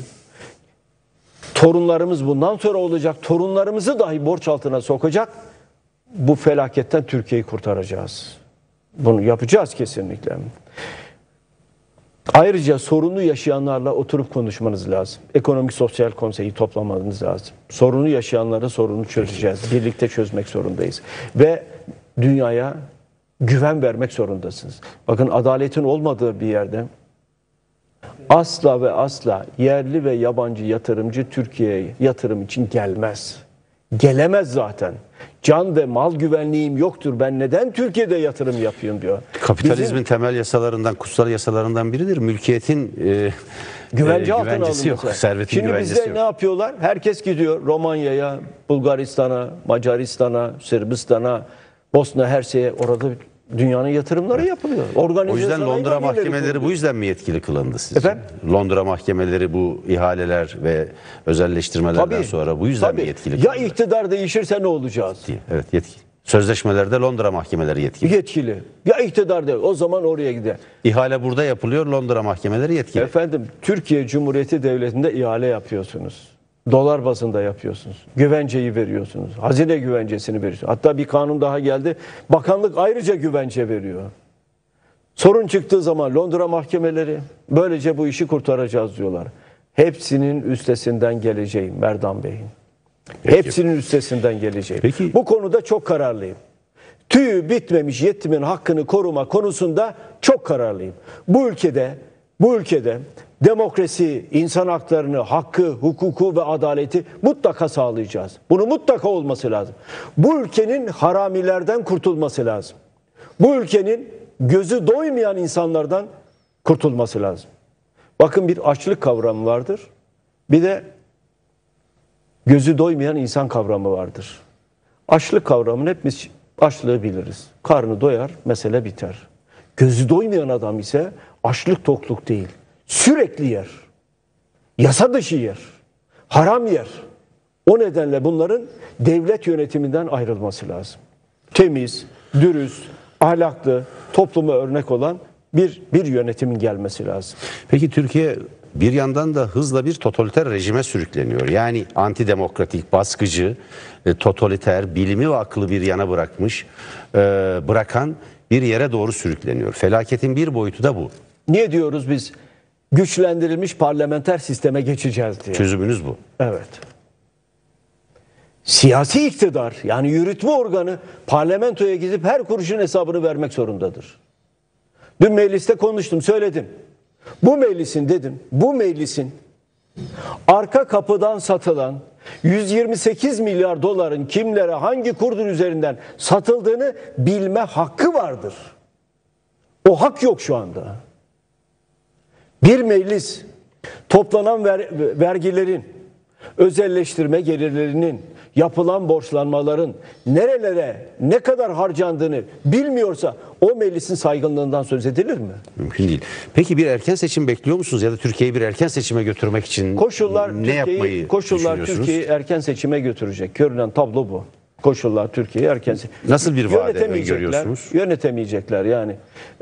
torunlarımız bundan sonra olacak, torunlarımızı dahi borç altına sokacak, bu felaketten Türkiye'yi kurtaracağız. Bunu yapacağız kesinlikle. Ayrıca sorunu yaşayanlarla oturup konuşmanız lazım. Ekonomik Sosyal Konseyi toplamanız lazım. Sorunu yaşayanlara sorunu çözeceğiz. Birlikte çözmek zorundayız. Ve dünyaya güven vermek zorundasınız. Bakın adaletin olmadığı bir yerde asla ve asla yerli ve yabancı yatırımcı Türkiye'ye yatırım için gelmez. Gelemez zaten. Can ve mal güvenliğim yoktur. Ben neden Türkiye'de yatırım yapayım diyor. Kapitalizmin temel yasalarından, kutsal yasalarından biridir. Mülkiyetin güvence altına güvencesi yok. alınması. Servetin Şimdi güvencesi bizde yok. ne yapıyorlar? Herkes gidiyor Romanya'ya, Bulgaristan'a, Macaristan'a, Sırbistan'a, Bosna Hersek'e, orada dünyanın yatırımları yapılıyor. O yüzden Londra mahkemeleri bu yüzden mi yetkili kılındı sizce? Efendim? Londra mahkemeleri bu ihaleler ve özelleştirmelerden sonra bu yüzden mi yetkili kılındı? Ya iktidar değişirse ne olacağız? Evet, yetkili. Sözleşmelerde Londra mahkemeleri yetkili. Yetkili. Ya iktidar değil. O zaman oraya gider. İhale burada yapılıyor, Londra mahkemeleri yetkili. Efendim, Türkiye Cumhuriyeti Devleti'nde ihale yapıyorsunuz. Dolar bazında yapıyorsunuz. Güvenceyi veriyorsunuz. Hazine güvencesini veriyorsunuz. Hatta bir kanun daha geldi. Bakanlık ayrıca güvence veriyor. Sorun çıktığı zaman Londra mahkemeleri böylece bu işi kurtaracağız diyorlar. Hepsinin üstesinden geleceğim Merdan Bey'in. Hepsinin üstesinden geleceğim. Peki. Bu konuda çok kararlıyım. Tüyü bitmemiş yetimin hakkını koruma konusunda çok kararlıyım. Bu ülkede demokrasi, insan haklarını, hakkı, hukuku ve adaleti mutlaka sağlayacağız. Bunu mutlaka olması lazım. Bu ülkenin haramilerden kurtulması lazım. Bu ülkenin gözü doymayan insanlardan kurtulması lazım. Bakın bir açlık kavramı vardır. Bir de gözü doymayan insan kavramı vardır. Açlık kavramını hepimiz açlığı biliriz. Karnı doyar, mesele biter. Gözü doymayan adam ise açlık tokluk değil. Sürekli yer. Yasa dışı yer. Haram yer. O nedenle bunların devlet yönetiminden ayrılması lazım. Temiz, dürüst, ahlaklı, topluma örnek olan bir yönetimin gelmesi lazım. Peki Türkiye bir yandan da hızla bir totaliter rejime sürükleniyor. Yani antidemokratik, baskıcı, totaliter, bilimi ve aklı bir yana bırakan bir yere doğru sürükleniyor. Felaketin bir boyutu da bu. Niye diyoruz biz güçlendirilmiş parlamenter sisteme geçeceğiz diye? Çözümünüz bu. Evet. siyasi iktidar yani yürütme organı parlamentoya gidip her kuruşun hesabını vermek zorundadır. Dün mecliste konuştum, söyledim. Bu meclisin dedim, bu meclisin arka kapıdan satılan 128 milyar doların kimlere hangi kurdur üzerinden satıldığını bilme hakkı vardır. O hak yok şu anda. Bir meclis toplanan vergilerin, özelleştirme gelirlerinin, yapılan borçlanmaların nerelere ne kadar harcandığını bilmiyorsa o meclisin saygınlığından söz edilir mi? Mümkün değil. Peki bir erken seçim bekliyor musunuz ya da Türkiye'yi bir erken seçime götürmek için ne yapmayı düşünüyorsunuz? Türkiye'yi erken seçime götürecek. Görünen tablo bu. Koşullar Türkiye'yi erken seçime. Nasıl bir vade görüyorsunuz? Yönetemeyecekler yani.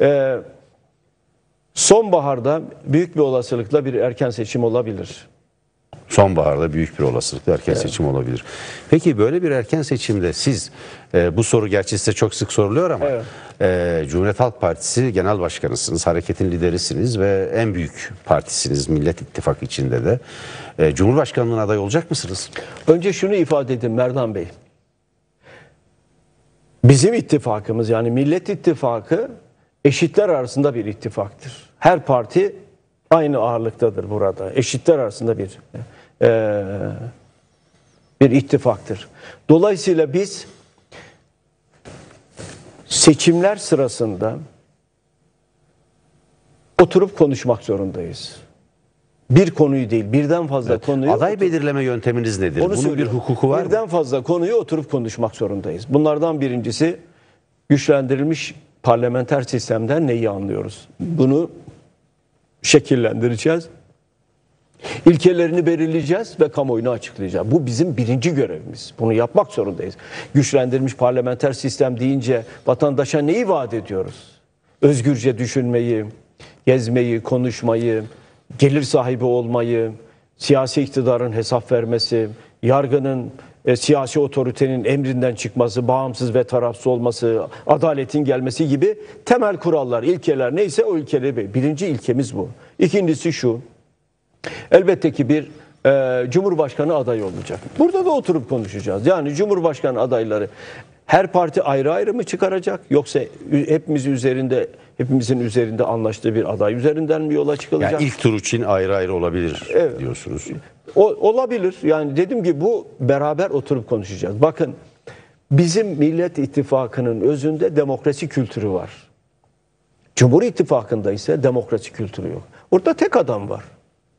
Sonbaharda büyük bir olasılıkla bir erken seçim olabilir. Sonbaharda büyük bir olasılıkla erken seçim olabilir. Peki böyle bir erken seçimde siz, bu soru gerçi size çok sık soruluyor ama Cumhuriyet Halk Partisi Genel Başkanısınız, hareketin liderisiniz ve en büyük partisiniz Millet İttifakı içinde de. Cumhurbaşkanlığına aday olacak mısınız? Önce şunu ifade edeyim Merdan Bey. Bizim ittifakımız yani Millet İttifakı eşitler arasında bir ittifaktır. Her parti aynı ağırlıktadır burada. Eşitler arasında bir ittifaktır. Dolayısıyla biz seçimler sırasında oturup konuşmak zorundayız. Bir konuyu değil, birden fazla konuyu... Aday belirleme yönteminiz nedir? Bunun bir hukuku var mı? Birden fazla konuyu oturup konuşmak zorundayız. Bunlardan birincisi güçlendirilmiş parlamenter sistemden neyi anlıyoruz? Bunu şekillendireceğiz. İlkelerini belirleyeceğiz ve kamuoyuna açıklayacağız. Bu bizim birinci görevimiz. Bunu yapmak zorundayız. Güçlendirilmiş parlamenter sistem deyince vatandaşa neyi vaat ediyoruz? Özgürce düşünmeyi, gezmeyi, konuşmayı, gelir sahibi olmayı, siyasi iktidarın hesap vermesi, yargının, siyasi otoritenin emrinden çıkması, bağımsız ve tarafsız olması, adaletin gelmesi gibi temel kurallar, ilkeler neyse o ilkeleri. Birinci ilkemiz bu. İkincisi şu, elbette ki bir Cumhurbaşkanı adayı olacak. Burada da oturup konuşacağız. Yani Cumhurbaşkanı adayları her parti ayrı ayrı mı çıkaracak yoksa hepimizin üzerinde anlaştığı bir aday üzerinden mi yola çıkılacak? Yani ilk tur için ayrı ayrı olabilir diyorsunuz. Olabilir. Yani dedim ki bu beraber oturup konuşacağız. Bakın bizim Millet İttifakı'nın özünde demokrasi kültürü var. Cumhur İttifakı'nda ise demokrasi kültürü yok. Orada tek adam var.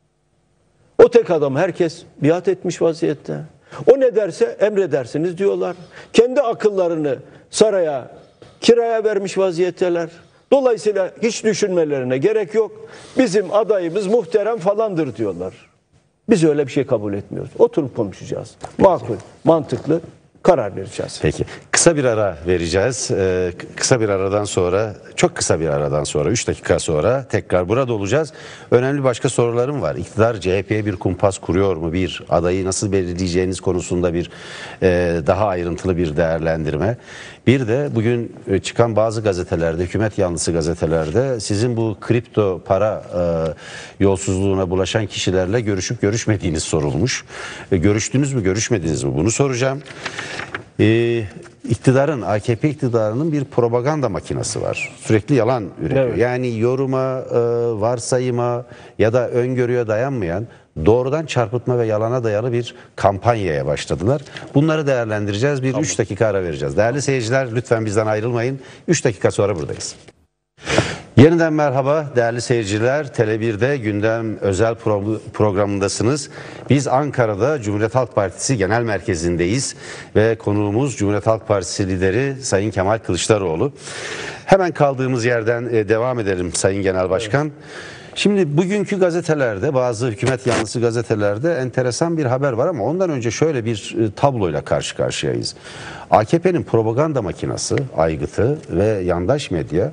O tek adam herkes biat etmiş vaziyette. O ne derse emredersiniz diyorlar. Kendi akıllarını saraya, kiraya vermiş vaziyetteler. Dolayısıyla hiç düşünmelerine gerek yok. Bizim adayımız muhterem falandır diyorlar. Biz öyle bir şey kabul etmiyoruz. Oturup konuşacağız. Makul, mantıklı karar vereceğiz. Peki. Kısa bir ara vereceğiz. Kısa bir aradan sonra, çok kısa bir aradan sonra, 3 dakika sonra tekrar burada olacağız. Önemli başka sorularım var. İktidar CHP'ye bir kumpas kuruyor mu? Bir adayı nasıl belirleyeceğiniz konusunda bir daha ayrıntılı bir değerlendirme. Bir de bugün çıkan bazı gazetelerde, hükümet yanlısı gazetelerde sizin bu kripto para yolsuzluğuna bulaşan kişilerle görüşüp görüşmediğiniz sorulmuş. Görüştünüz mü, görüşmediniz mi? Bunu soracağım. İktidarın, AKP iktidarının bir propaganda makinesi var. Sürekli yalan üretiyor. Evet. Yani yoruma, varsayıma ya da öngörüye dayanmayan doğrudan çarpıtma ve yalana dayalı bir kampanyaya başladılar. Bunları değerlendireceğiz. 3 dakika ara vereceğiz. Değerli seyirciler lütfen bizden ayrılmayın. 3 dakika sonra buradayız. Yeniden merhaba değerli seyirciler. Tele1'de gündem özel programındasınız. Biz Ankara'da Cumhuriyet Halk Partisi Genel Merkezi'ndeyiz ve konuğumuz Cumhuriyet Halk Partisi lideri Sayın Kemal Kılıçdaroğlu. Hemen kaldığımız yerden devam edelim Sayın Genel Başkan. Evet. Şimdi bugünkü gazetelerde, bazı hükümet yanlısı gazetelerde enteresan bir haber var ama ondan önce şöyle bir tabloyla karşı karşıyayız. AKP'nin propaganda makinası, aygıtı ve yandaş medya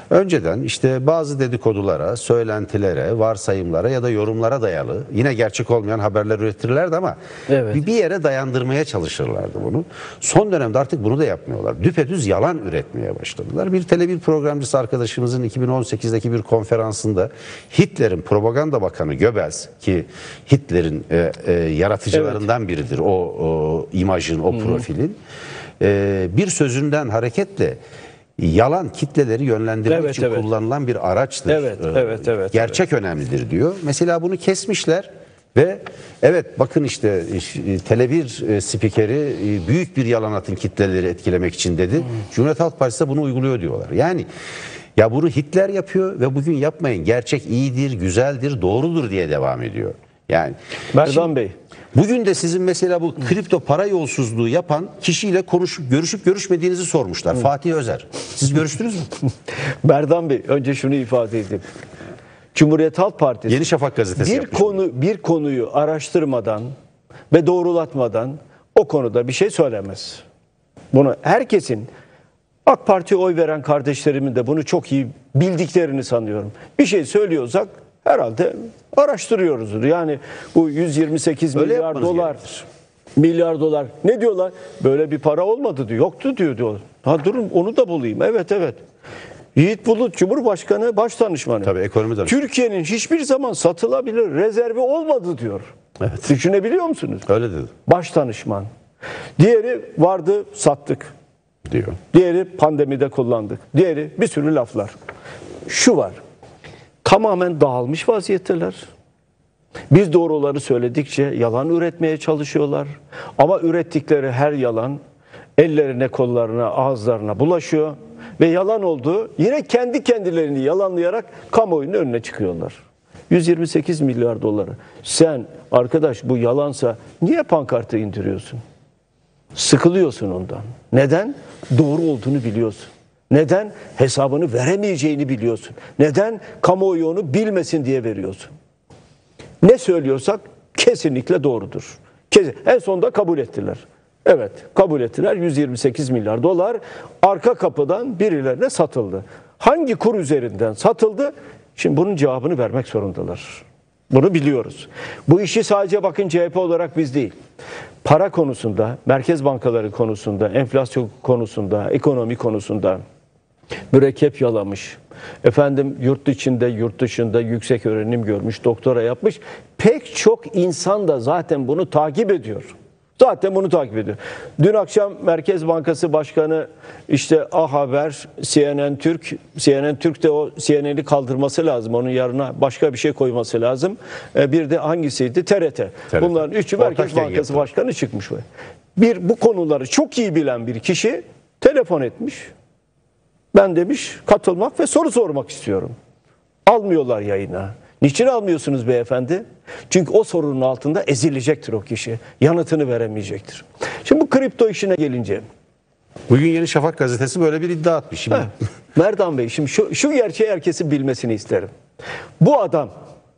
Önceden işte bazı dedikodulara, söylentilere, varsayımlara ya da yorumlara dayalı yine gerçek olmayan haberler üretirlerdi ama Evet. bir yere dayandırmaya çalışırlardı bunu. Son dönemde artık bunu da yapmıyorlar. Düpedüz yalan üretmeye başladılar. Bir Tele1 programcısı arkadaşımızın 2018'deki bir konferansında Hitler'in propaganda bakanı Goebbels, ki Hitler'in yaratıcılarından biridir o imajın, o profilin, bir sözünden hareketle yalan kitleleri yönlendirmek için kullanılan bir araçtır. Gerçek önemlidir diyor. Mesela bunu kesmişler ve evet bakın işte Tele1 spikeri büyük bir yalan atın kitleleri etkilemek için dedi. Cumhuriyet Halk Partisi de bunu uyguluyor diyorlar. Yani ya bunu Hitler yapıyor ve bugün yapmayın. Gerçek iyidir, güzeldir, doğrudur diye devam ediyor. Yani Merdan Bey. Bugün de sizin mesela bu kripto para yolsuzluğu yapan kişiyle görüşüp görüşmediğinizi sormuşlar. Fatih Özer. Siz görüştünüz mü? Merdan Bey, önce şunu ifade edeyim. Cumhuriyet Halk Partisi Yeni Şafak gazetesi bir konuyu araştırmadan ve doğrulatmadan o konuda bir şey söylemez. Bunu herkesin, AK Parti'ye oy veren kardeşlerimin de bunu çok iyi bildiklerini sanıyorum. Bir şey söylüyorsak herhalde araştırıyoruzdur. Yani bu 128 Öyle milyar dolar ne diyorlar? Böyle bir para olmadı diyor. Yoktu diyor. Ha durun onu da bulayım. Evet. Yiğit Bulut Cumhurbaşkanı Başdanışmanı. Tabii ekonomi danışmanı. Türkiye'nin hiçbir zaman satılabilir rezervi olmadı diyor. Evet. Düşünebiliyor musunuz? Öyle dedi. Başdanışman. Diğeri vardı sattık Diyor. Diğeri pandemide kullandık. Diğeri bir sürü laflar. Şu var. Tamamen dağılmış vaziyetteler. Biz doğruları söyledikçe yalan üretmeye çalışıyorlar. Ama ürettikleri her yalan ellerine, kollarına, ağızlarına bulaşıyor. Ve yalan olduğu yine kendi kendilerini yalanlayarak kamuoyunun önüne çıkıyorlar. 128 milyar doları. Sen arkadaş bu yalansa niye pankartı indiriyorsun? Sıkılıyorsun ondan. Neden? Doğru olduğunu biliyorsun. Neden? Hesabını veremeyeceğini biliyorsun. Neden? Kamuoyu onu bilmesin diye veriyorsun. Ne söylüyorsak kesinlikle doğrudur. En sonunda kabul ettiler. Evet, kabul ettiler. 128 milyar dolar arka kapıdan birilerine satıldı. Hangi kur üzerinden satıldı? Şimdi bunun cevabını vermek zorundalar. Bunu biliyoruz. Bu işi sadece bakın CHP olarak biz değil. Para konusunda, merkez bankaları konusunda, enflasyon konusunda, ekonomi konusunda mürekkep yalamış. Efendim yurt içinde, yurt dışında yüksek öğrenim görmüş, doktora yapmış. Pek çok insan da zaten bunu takip ediyor. Dün akşam Merkez Bankası Başkanı işte A Haber, CNN Türk de o CNN'i kaldırması lazım. Onun yerine başka bir şey koyması lazım. Bir de hangisiydi? TRT. Bunların üçü Merkez Bankası Başkanı çıkmış. Bu konuları çok iyi bilen bir kişi telefon etmiş. Ben demiş katılmak ve soru sormak istiyorum. Almıyorlar yayına. Niçin almıyorsunuz beyefendi? Çünkü o sorunun altında ezilecektir o kişi. Yanıtını veremeyecektir. Şimdi bu kripto işine gelince. Bugün Yeni Şafak gazetesi böyle bir iddia atmış. Şimdi. Merdan Bey şimdi şu gerçeği herkesin bilmesini isterim. Bu adam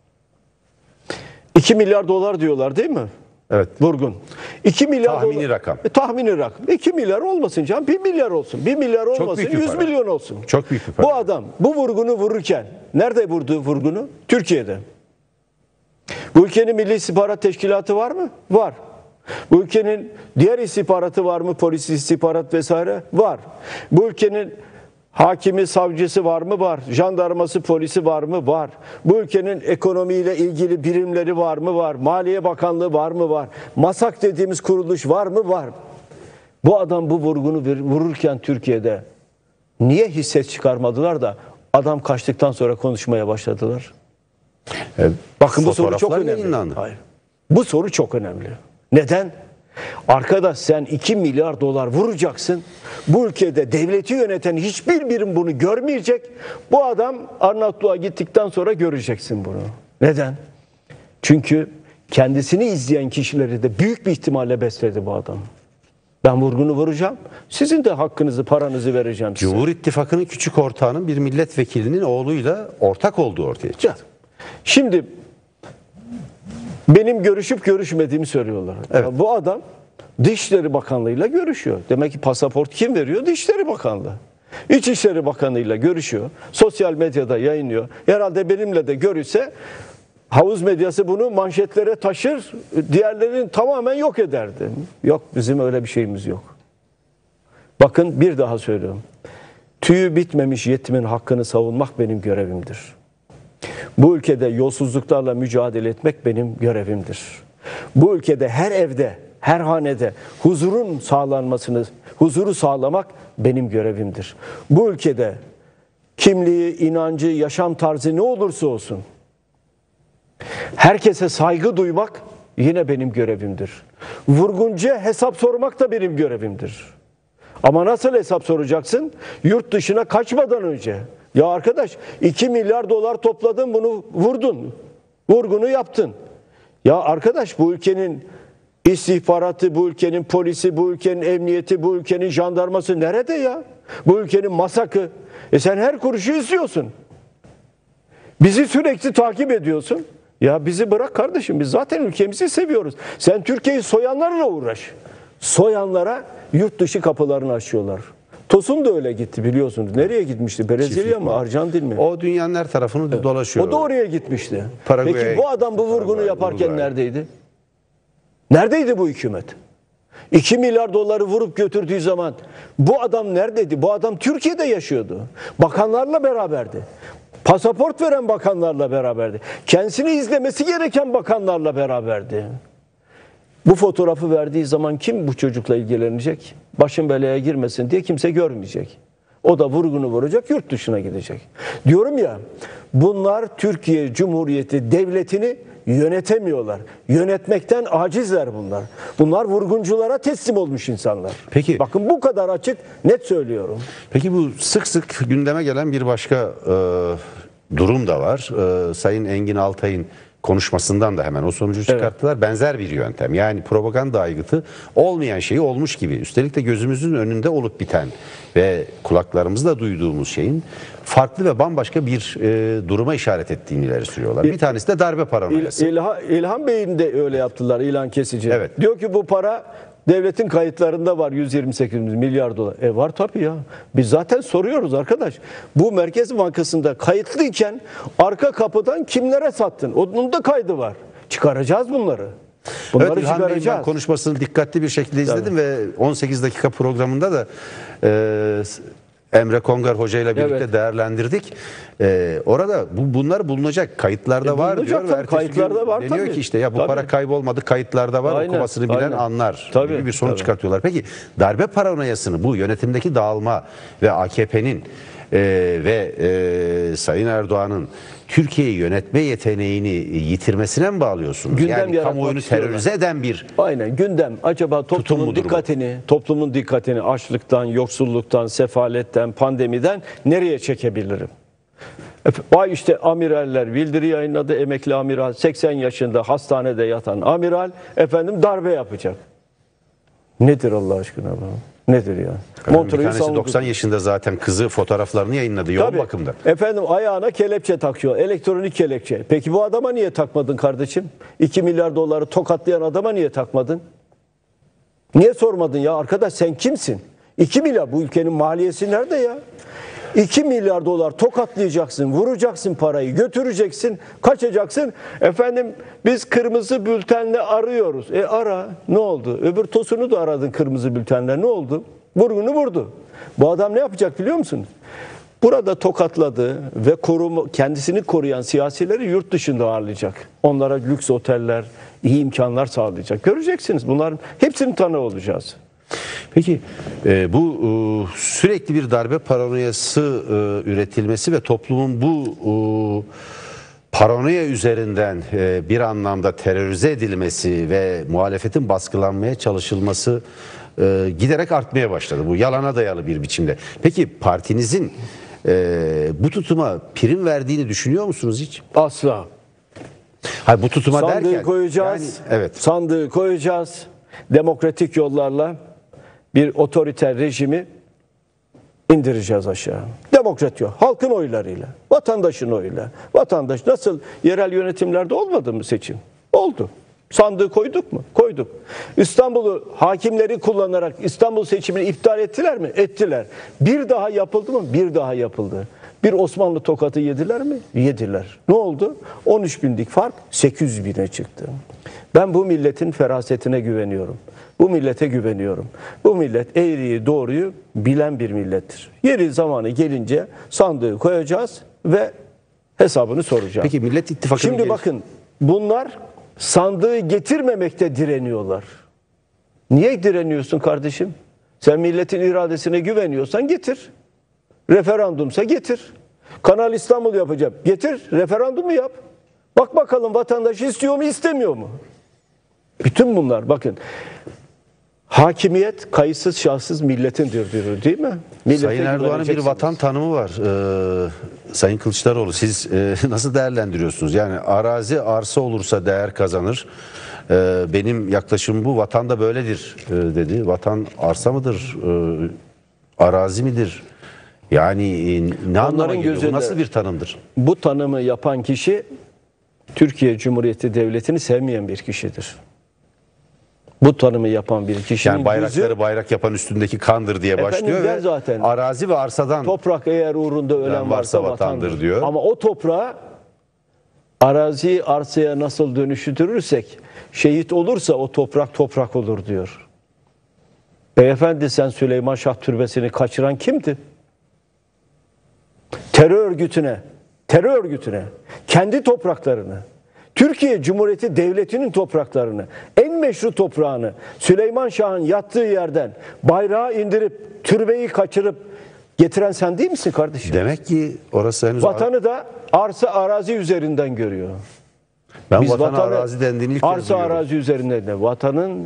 2 milyar dolar diyorlar değil mi? Evet. Vurgun. 2 milyar tahmini dolar. rakam. Tahmini rakam. 2 milyar olmasın canım. 1 milyar olsun. 1 milyar olmasın. 100 milyon olsun. Çok büyük bir para. Bu adam bu vurgunu vururken nerede vurdu vurgunu? Türkiye'de. Bu ülkenin Milli İstihbarat Teşkilatı var mı? Var. Bu ülkenin diğer istihbaratı var mı? Polis, istihbarat vesaire? Var. Bu ülkenin hakimi, savcısı var mı? Var. Jandarması, polisi var mı? Var. Bu ülkenin ekonomiyle ilgili birimleri var mı? Var. Maliye Bakanlığı var mı? Var. MASAK dediğimiz kuruluş var mı? Var. Bu adam bu vurgunu vururken Türkiye'de niye hiç ses çıkarmadılar da adam kaçtıktan sonra konuşmaya başladılar? Bakın bu soru çok önemli. Hayır. Bu soru çok önemli. Neden? Arkadaş sen 2 milyar dolar vuracaksın. Bu ülkede devleti yöneten hiçbir birim bunu görmeyecek. Bu adam Arnavutluğa gittikten sonra göreceksin bunu. Neden? Çünkü kendisini izleyen kişileri de büyük bir ihtimalle besledi bu adam. Ben vurgunu vuracağım. Sizin de hakkınızı, paranızı vereceğim size. Cumhur İttifakı'nın küçük ortağının bir milletvekilinin oğluyla ortak olduğu ortaya çıktı. Şimdi benim görüşüp görüşmediğimi söylüyorlar. Evet. Bu adam Dışişleri Bakanlığı'yla görüşüyor. Demek ki pasaport kim veriyor? Dışişleri Bakanlığı. İçişleri Bakanı'yla görüşüyor. Sosyal medyada yayınlıyor. Herhalde benimle de görüşse havuz medyası bunu manşetlere taşır, diğerlerini tamamen yok ederdi. Yok, bizim öyle bir şeyimiz yok. Bakın, bir daha söylüyorum. Tüyü bitmemiş yetimin hakkını savunmak benim görevimdir. Bu ülkede yolsuzluklarla mücadele etmek benim görevimdir. Bu ülkede her evde, her hanede huzuru sağlamak benim görevimdir. Bu ülkede kimliği, inancı, yaşam tarzı ne olursa olsun herkese saygı duymak yine benim görevimdir. Vurguncuya hesap sormak da benim görevimdir. Ama nasıl hesap soracaksın? Yurt dışına kaçmadan önce. Ya arkadaş, 2 milyar dolar topladın, bunu vurdun. Vurgunu yaptın. Ya arkadaş, bu ülkenin istihbaratı, bu ülkenin polisi, bu ülkenin emniyeti, bu ülkenin jandarması nerede ya? Bu ülkenin MASAK'ı. Sen her kuruşu istiyorsun. Bizi sürekli takip ediyorsun. Ya bizi bırak kardeşim, biz zaten ülkemizi seviyoruz. Sen Türkiye'yi soyanlarla uğraş. Soyanlara yurt dışı kapılarını açıyorlar. Tosun da öyle gitti, biliyorsunuz. Nereye gitmişti? Brezilya mı? Arjantin mi? O dünyanın her tarafını dolaşıyor. O da oraya gitmişti. Paraguay'a Peki bu adam bu vurgunu yaparken neredeydi? Neredeydi bu hükümet? 2 milyar doları vurup götürdüğü zaman bu adam neredeydi? Bu adam Türkiye'de yaşıyordu. Bakanlarla beraberdi. Pasaport veren bakanlarla beraberdi. Kendisini izlemesi gereken bakanlarla beraberdi. Bu fotoğrafı verdiği zaman kim bu çocukla ilgilenecek? Başın belaya girmesin diye kimse görmeyecek. O da vurgunu vuracak, yurt dışına gidecek. Diyorum ya, bunlar Türkiye Cumhuriyeti Devleti'ni yönetemiyorlar. Yönetmekten acizler bunlar. Bunlar vurgunculara teslim olmuş insanlar. Peki. Bakın, bu kadar açık, net söylüyorum. Peki bu sık sık gündeme gelen bir başka durum da var. Sayın Engin Altay'ın konuşmasından da hemen o sonucu çıkarttılar. Evet. Benzer bir yöntem. Yani propaganda aygıtı olmayan şeyi olmuş gibi. Üstelik de gözümüzün önünde olup biten ve kulaklarımızla duyduğumuz şeyin farklı ve bambaşka bir duruma işaret ettiğini ileri sürüyorlar. Bir tanesi de darbe paranoyası. İlhan Bey'in de öyle yaptılar, İlhan Kesici. Evet. Diyor ki bu para devletin kayıtlarında var, 128 milyar dolar. Var tabii ya. Biz zaten soruyoruz arkadaş. Bu Merkez Bankası'nda kayıtlıyken arka kapıdan kimlere sattın? Onun da kaydı var. Çıkaracağız bunları. Bunları evet, İlhan Bey'in çıkaracağız. ben konuşmasını dikkatli bir şekilde izledim ve 18 dakika programında da Emre Kongar Hoca ile birlikte değerlendirdik. Orada bunlar bulunacak, kayıtlarda var diyor. Ve kayıtlarda var deniyor tabii. ki işte ya bu para kaybolmadı, kayıtlarda var. Aynen, okumasını bilen anlar gibi bir sonuç çıkartıyorlar. Peki darbe paranoyasını, bu yönetimdeki dağılma ve AKP'nin Sayın Erdoğan'ın Türkiye'yi yönetme yeteneğini yitirmesine mi bağlıyorsunuz? Gündem yani kamuoyunu terörize eden bir gündem. Acaba toplumun dikkatini açlıktan, yoksulluktan, sefaletten, pandemiden nereye çekebilirim? Vay işte, amiraller bildiri yayınladı. Emekli amiral, 80 yaşında hastanede yatan amiral darbe yapacak. Nedir Allah aşkına bu? Nedir ya? Bir tanesi 90 yaşında zaten, kızı fotoğraflarını yayınladı yoğun bakımda. Ayağına kelepçe takıyor. Elektronik kelepçe. Peki bu adama niye takmadın kardeşim? 2 milyar doları tokatlayan adama niye takmadın? Niye sormadın ya? Arkadaş, sen kimsin? 2 milyar, bu ülkenin maliyesi nerede ya? 2 milyar dolar tokatlayacaksın, vuracaksın parayı, götüreceksin, kaçacaksın. Biz kırmızı bültenle arıyoruz. Ara, ne oldu? Öbür Tosun'u da aradın kırmızı bültenle, ne oldu? Vurgunu vurdu. Bu adam ne yapacak biliyor musun? Burada tokatladı ve kendisini koruyan siyasileri yurt dışında ağırlayacak. Onlara lüks oteller, iyi imkanlar sağlayacak. Göreceksiniz, bunların hepsinin tanığı olacağız. Peki bu sürekli bir darbe paranoyası üretilmesi ve toplumun bu paranoya üzerinden bir anlamda terörize edilmesi ve muhalefetin baskılanmaya çalışılması giderek artmaya başladı. Bu yalana dayalı bir biçimde. Peki partinizin bu tutuma prim verdiğini düşünüyor musunuz hiç? Asla. Hayır, bu tutuma sandığı derken koyacağız. Evet. Sandığı koyacağız. Demokratik yollarla bir otoriter rejimi indireceğiz aşağı. Demokrat yol. Halkın oylarıyla. Vatandaşın oyuyla. Vatandaş nasıl yerel yönetimlerde olmadı mı seçim? Oldu. Sandığı koyduk mu? Koyduk. İstanbul'u hakimleri kullanarak İstanbul seçimini iptal ettiler mi? Ettiler. Bir daha yapıldı mı? Bir daha yapıldı. Bir Osmanlı tokatı yediler mi? Yediler. Ne oldu? 13 binlik fark 800 bine çıktı. Ben bu milletin ferasetine güveniyorum. Bu millete güveniyorum. Bu millet eğriyi doğruyu bilen bir millettir. Yeri zamanı gelince sandığı koyacağız ve hesabını soracağız. Peki Millet İttifakı'nın Şimdi bakın, bunlar sandığı getirmemekte direniyorlar. Niye direniyorsun kardeşim? Sen milletin iradesine güveniyorsan getir. Referandumsa getir. Kanal İstanbul yapacağım. Getir, referandumu yap. Bak bakalım vatandaş istiyor mu, istemiyor mu? Bütün bunlar, bakın, hakimiyet kayıtsız şahsız milletindir diyor, değil mi? Millete Sayın Erdoğan'ın bir güveneceksiniz. vatan tanımı var. Sayın Kılıçdaroğlu, siz nasıl değerlendiriyorsunuz? Yani arazi arsa olursa değer kazanır. Benim yaklaşımım bu. Vatan da böyledir dedi. Vatan arsa mıdır? Arazi midir? Yani ne anlama geliyor? Bu nasıl bir tanımdır? Bu tanımı yapan kişi Türkiye Cumhuriyeti Devleti'ni sevmeyen bir kişidir. Bu tanımı yapan bir kişinin Yani bayrakları yüzü, bayrak yapan üstündeki kandır diye başlıyor der ve zaten, arazi ve arsadan toprak eğer uğrunda ölen varsa vatandır diyor. Ama o toprağı araziyi arsaya nasıl dönüştürürsek, şehit olursa o toprak toprak olur diyor. Beyefendi, sen Süleyman Şah Türbesi'ni kaçıran kimdi? Terör örgütüne, kendi topraklarını, Türkiye Cumhuriyeti Devleti'nin topraklarını, en meşru toprağını Süleyman Şah'ın yattığı yerden bayrağı indirip, türbeyi kaçırıp getiren sen değil misin kardeşim? Demek ki orası henüz... Vatanı da arsa arazi üzerinden görüyor. Ben Biz vatanı vatanı arazi dendiğini ilk kez arsa duyuyorum. arazi üzerinden de vatanın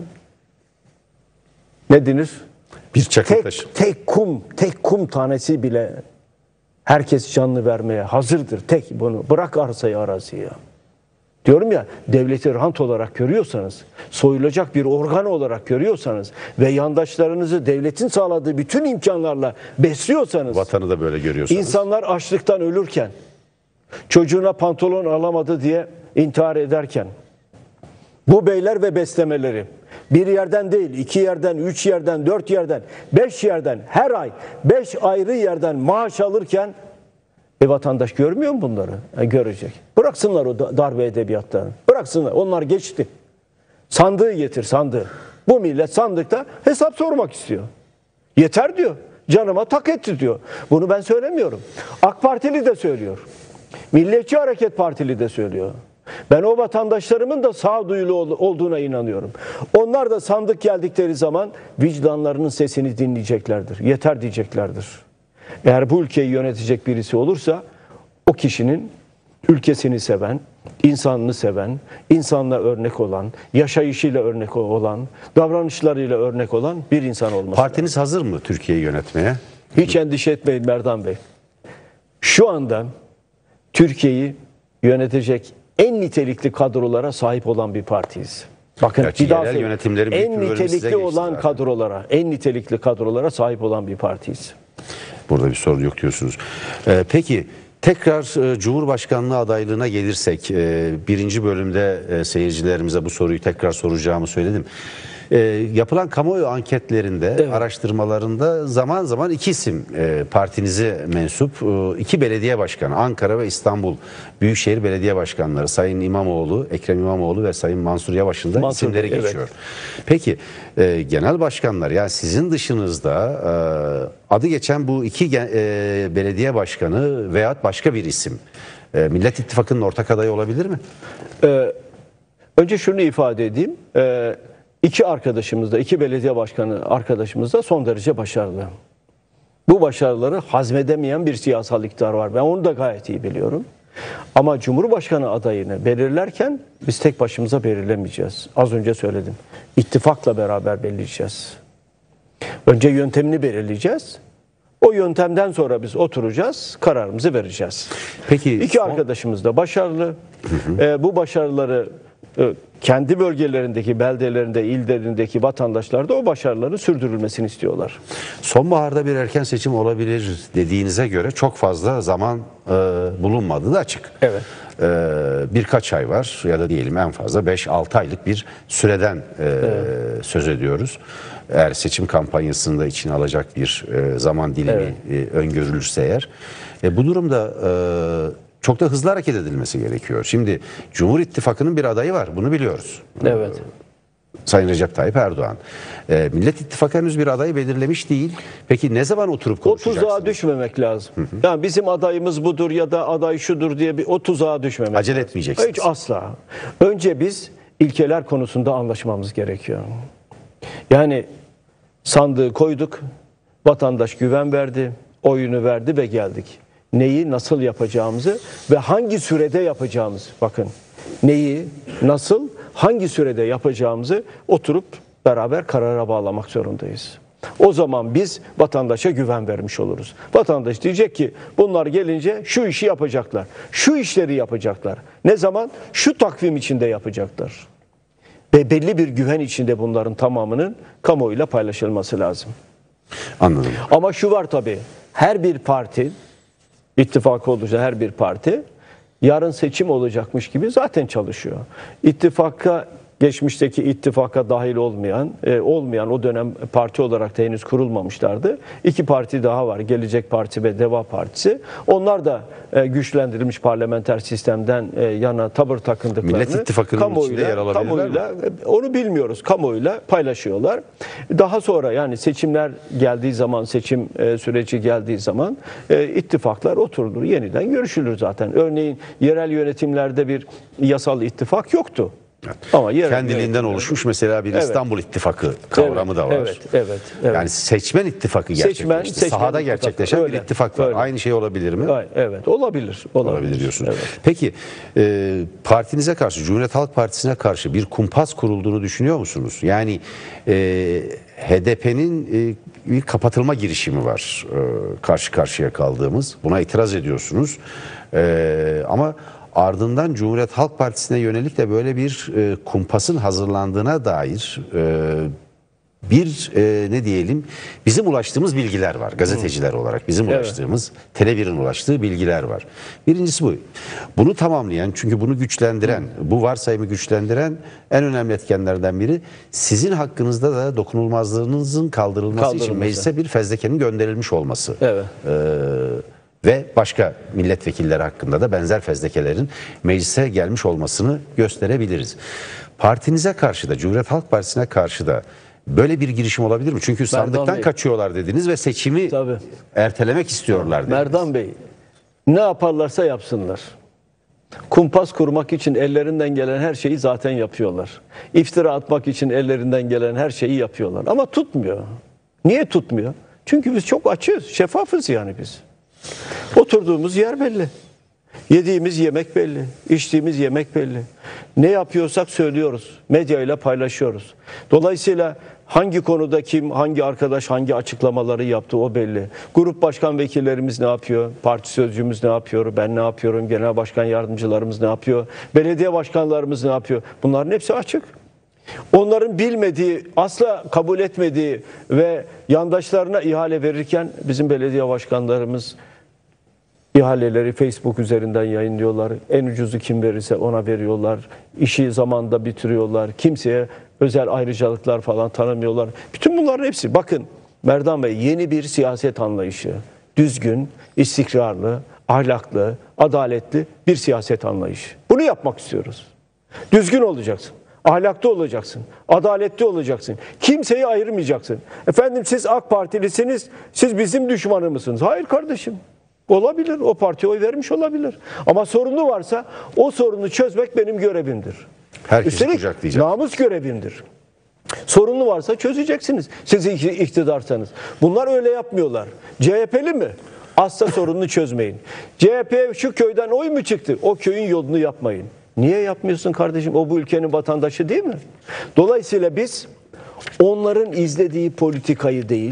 ne denir? Bir çakıl taşı. Tek kum tanesi bile herkes canını vermeye hazırdır. Tek bunu bırak arsayı araziyi. Diyorum ya, devleti rant olarak görüyorsanız, soyulacak bir organ olarak görüyorsanız ve yandaşlarınızı devletin sağladığı bütün imkanlarla besliyorsanız, Vatanı da böyle görüyorsanız. insanlar açlıktan ölürken, çocuğuna pantolon alamadı diye intihar ederken, bu beyler ve beslemeleri bir yerden değil, 2 yerden, 3 yerden, 4 yerden, 5 yerden, her ay 5 ayrı yerden maaş alırken vatandaş görmüyor mu bunları? Görecek. Bıraksınlar o darbe edebiyatlarını. Bıraksınlar. Onlar geçti. Sandığı getir, sandığı. Bu millet sandıkta hesap sormak istiyor. Yeter diyor. Canıma tak etti diyor. Bunu ben söylemiyorum. AK Partili de söylüyor. Milliyetçi Hareket Partili de söylüyor. Ben o vatandaşlarımın da sağduyulu olduğuna inanıyorum. Onlar da sandık geldikleri zaman vicdanlarının sesini dinleyeceklerdir. Yeter diyeceklerdir. Eğer bu ülkeyi yönetecek birisi olursa o kişinin ülkesini seven, insanını seven, insanla örnek olan, yaşayışıyla örnek olan, davranışlarıyla örnek olan bir insan olması. Partiniz hazır mı Türkiye'yi yönetmeye? Hiç endişe etmeyin Merdan Bey. Şu anda Türkiye'yi yönetecek en nitelikli kadrolara sahip olan bir partiyiz. Bakın, Gerçi bir daha yerel söyleyeyim. yönetimlerin büyük En bir bölümü size nitelikli geçti olan zaten. kadrolara, en nitelikli kadrolara sahip olan bir partiyiz. Burada bir sorun yok diyorsunuz. Peki tekrar Cumhurbaşkanlığı adaylığına gelirsek, birinci bölümde seyircilerimize bu soruyu tekrar soracağımı söyledim. Yapılan kamuoyu anketlerinde, Evet, araştırmalarında zaman zaman iki isim partinize mensup, iki belediye başkanı, Ankara ve İstanbul Büyükşehir Belediye Başkanları, Sayın İmamoğlu, Ekrem İmamoğlu ve Sayın Mansur Yavaş'ın da isimleri evet. geçiyor. Peki genel başkanlar, yani sizin dışınızda adı geçen bu iki belediye başkanı veyahut başka bir isim Millet İttifakı'nın ortak adayı olabilir mi? Önce şunu ifade edeyim. İki arkadaşımız da, iki belediye başkanı arkadaşımız da son derece başarılı. Bu başarıları hazmedemeyen bir siyasal iktidar var. Ben onu da gayet iyi biliyorum. Ama Cumhurbaşkanı adayını belirlerken biz tek başımıza belirlemeyeceğiz. Az önce söyledim. İttifakla beraber belirleyeceğiz. Önce yöntemini belirleyeceğiz. O yöntemden sonra biz oturacağız, kararımızı vereceğiz. Peki İki arkadaşımız da başarılı. Bu başarıları kendi bölgelerindeki, beldelerinde, illerindeki vatandaşlar da o başarıların sürdürülmesini istiyorlar. Sonbaharda bir erken seçim olabilir dediğinize göre çok fazla zaman bulunmadığı da açık. Evet. Birkaç ay var ya da diyelim en fazla 5-6 aylık bir süreden söz ediyoruz. Eğer seçim kampanyasını da içine alacak bir zaman dilimi öngörülürse eğer. Bu durumda çok da hızlı hareket edilmesi gerekiyor. Şimdi Cumhur İttifakı'nın bir adayı var, bunu biliyoruz. Evet. Sayın Recep Tayyip Erdoğan. Millet İttifakı henüz bir adayı belirlemiş değil. Peki ne zaman oturup O konuşacaksınız? tuzağa düşmemek lazım. Yani bizim adayımız budur ya da aday şudur diye o tuzağa düşmemek Acele lazım. etmeyeceksiniz. Hiç asla. Önce biz ilkeler konusunda anlaşmamız gerekiyor. Yani sandığı koyduk, vatandaş güven verdi, oyunu verdi ve geldik. Neyi nasıl yapacağımızı ve hangi sürede yapacağımızı, bakın neyi nasıl hangi sürede yapacağımızı oturup beraber karara bağlamak zorundayız. O zaman biz vatandaşa güven vermiş oluruz. Vatandaş diyecek ki bunlar gelince şu işi yapacaklar, şu işleri yapacaklar. Ne zaman? Şu takvim içinde yapacaklar. Ve belli bir güven içinde bunların tamamının kamuoyuyla paylaşılması lazım. Anladım. Ama şu var tabii, her bir parti, ittifakı olursa her bir parti yarın seçim olacakmış gibi zaten çalışıyor. İttifaka, geçmişteki ittifaka dahil olmayan o dönem parti olarak da henüz kurulmamışlardı. İki parti daha var, Gelecek Parti ve Deva Partisi. Onlar da güçlendirilmiş parlamenter sistemden yana tavır takındıklarını Millet İttifakı'nın içinde yer alabilirler mi? Onu bilmiyoruz, kamuoyuyla paylaşıyorlar. Daha sonra yani seçimler geldiği zaman, seçim süreci geldiği zaman ittifaklar oturulur, yeniden görüşülür zaten. Örneğin yerel yönetimlerde bir yasal ittifak yoktu. Ama kendiliğinden oluşmuş mesela bir İstanbul İttifakı kavramı da var. Evet. Yani seçmen ittifakı gerçekleşti. Seçmen Sahada ittifakı. gerçekleşen bir ittifak var. Öyle. Aynı şey olabilir mi? Evet, olabilir. Olabilir diyorsunuz. Evet. Peki partinize karşı, Cumhuriyet Halk Partisi'ne karşı bir kumpas kurulduğunu düşünüyor musunuz? Yani HDP'nin bir kapatılma girişimi var karşı karşıya kaldığımız. Buna itiraz ediyorsunuz. Ama ardından Cumhuriyet Halk Partisi'ne yönelik de böyle bir kumpasın hazırlandığına dair ne diyelim bizim ulaştığımız bilgiler var. Gazeteciler olarak bizim ulaştığımız, Tele1'in ulaştığı bilgiler var. Birincisi bu. Bunu tamamlayan, çünkü bunu güçlendiren, bu varsayımı güçlendiren en önemli etkenlerden biri sizin hakkınızda da dokunulmazlığınızın kaldırılması için meclise bir fezlekenin gönderilmiş olması. Evet. Ve başka milletvekilleri hakkında da benzer fezlekelerin meclise gelmiş olmasını gösterebiliriz. Partinize karşı da, Cumhuriyet Halk Partisi'ne karşı da böyle bir girişim olabilir mi? Çünkü sandıktan kaçıyorlar dediniz ve seçimi ertelemek istiyorlar dediniz. Merdan Bey, ne yaparlarsa yapsınlar. Kumpas kurmak için ellerinden gelen her şeyi zaten yapıyorlar. İftira atmak için ellerinden gelen her şeyi yapıyorlar. Ama tutmuyor. Niye tutmuyor? Çünkü biz çok açığız, şeffafız yani biz. Oturduğumuz yer belli. Yediğimiz yemek belli. İçtiğimiz yemek belli. Ne yapıyorsak söylüyoruz. Medyayla paylaşıyoruz. Dolayısıyla hangi konuda kim, hangi arkadaş hangi açıklamaları yaptı o belli. Grup başkan vekillerimiz ne yapıyor? Parti sözcümüz ne yapıyor? Ben ne yapıyorum? Genel başkan yardımcılarımız ne yapıyor? Belediye başkanlarımız ne yapıyor? Bunların hepsi açık. Onların bilmediği, asla kabul etmediği ve yandaşlarına ihale verirken bizim belediye başkanlarımız ihaleleri Facebook üzerinden yayınlıyorlar. En ucuzu kim verirse ona veriyorlar. İşi zamanında bitiriyorlar. Kimseye özel ayrıcalıklar falan tanımıyorlar. Bütün bunların hepsi, bakın Merdan Bey, yeni bir siyaset anlayışı. Düzgün, istikrarlı, ahlaklı, adaletli bir siyaset anlayışı. Bunu yapmak istiyoruz. Düzgün olacaksın. Ahlaklı olacaksın. Adaletli olacaksın. Kimseyi ayırmayacaksın. Efendim siz AK Partilisiniz, siz bizim düşmanımızsınız. Hayır kardeşim. Olabilir. O partiye oy vermiş olabilir. Ama sorunu varsa o sorunu çözmek benim görevimdir. Herkesi kucaklayacak. Namus görevimdir. Sorunu varsa çözeceksiniz. Siz iktidarsanız. Bunlar öyle yapmıyorlar. CHP'li mi? Asla sorununu çözmeyin. CHP şu köyden oy mu çıktı? O köyün yolunu yapmayın. Niye yapmıyorsun kardeşim? O bu ülkenin vatandaşı değil mi? Dolayısıyla biz onların izlediği politikayı değil,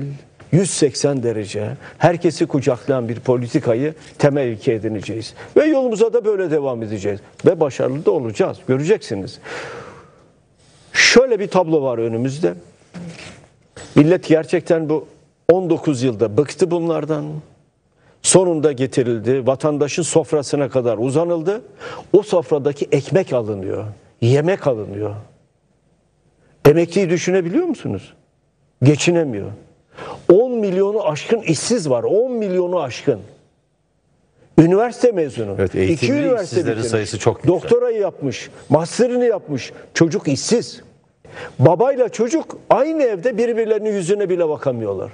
180 derece herkesi kucaklayan bir politikayı temel ilke edineceğiz. Ve yolumuza da böyle devam edeceğiz. Ve başarılı da olacağız. Göreceksiniz. Şöyle bir tablo var önümüzde. Millet gerçekten bu 19 yılda bıktı bunlardan. Sonunda getirildi. Vatandaşın sofrasına kadar uzanıldı. O sofradaki ekmek alınıyor. Yemek alınıyor. Emekliyi düşünebiliyor musunuz? Geçinemiyor. 10 milyonu aşkın işsiz var. 10 milyonu aşkın. Üniversite mezunu. Evet, İki eğitimli üniversite işsizlerin bitirmiş. sayısı çok yüksek. Doktorayı yapmış. Master'ını yapmış. Çocuk işsiz. Babayla çocuk aynı evde birbirlerinin yüzüne bile bakamıyorlar.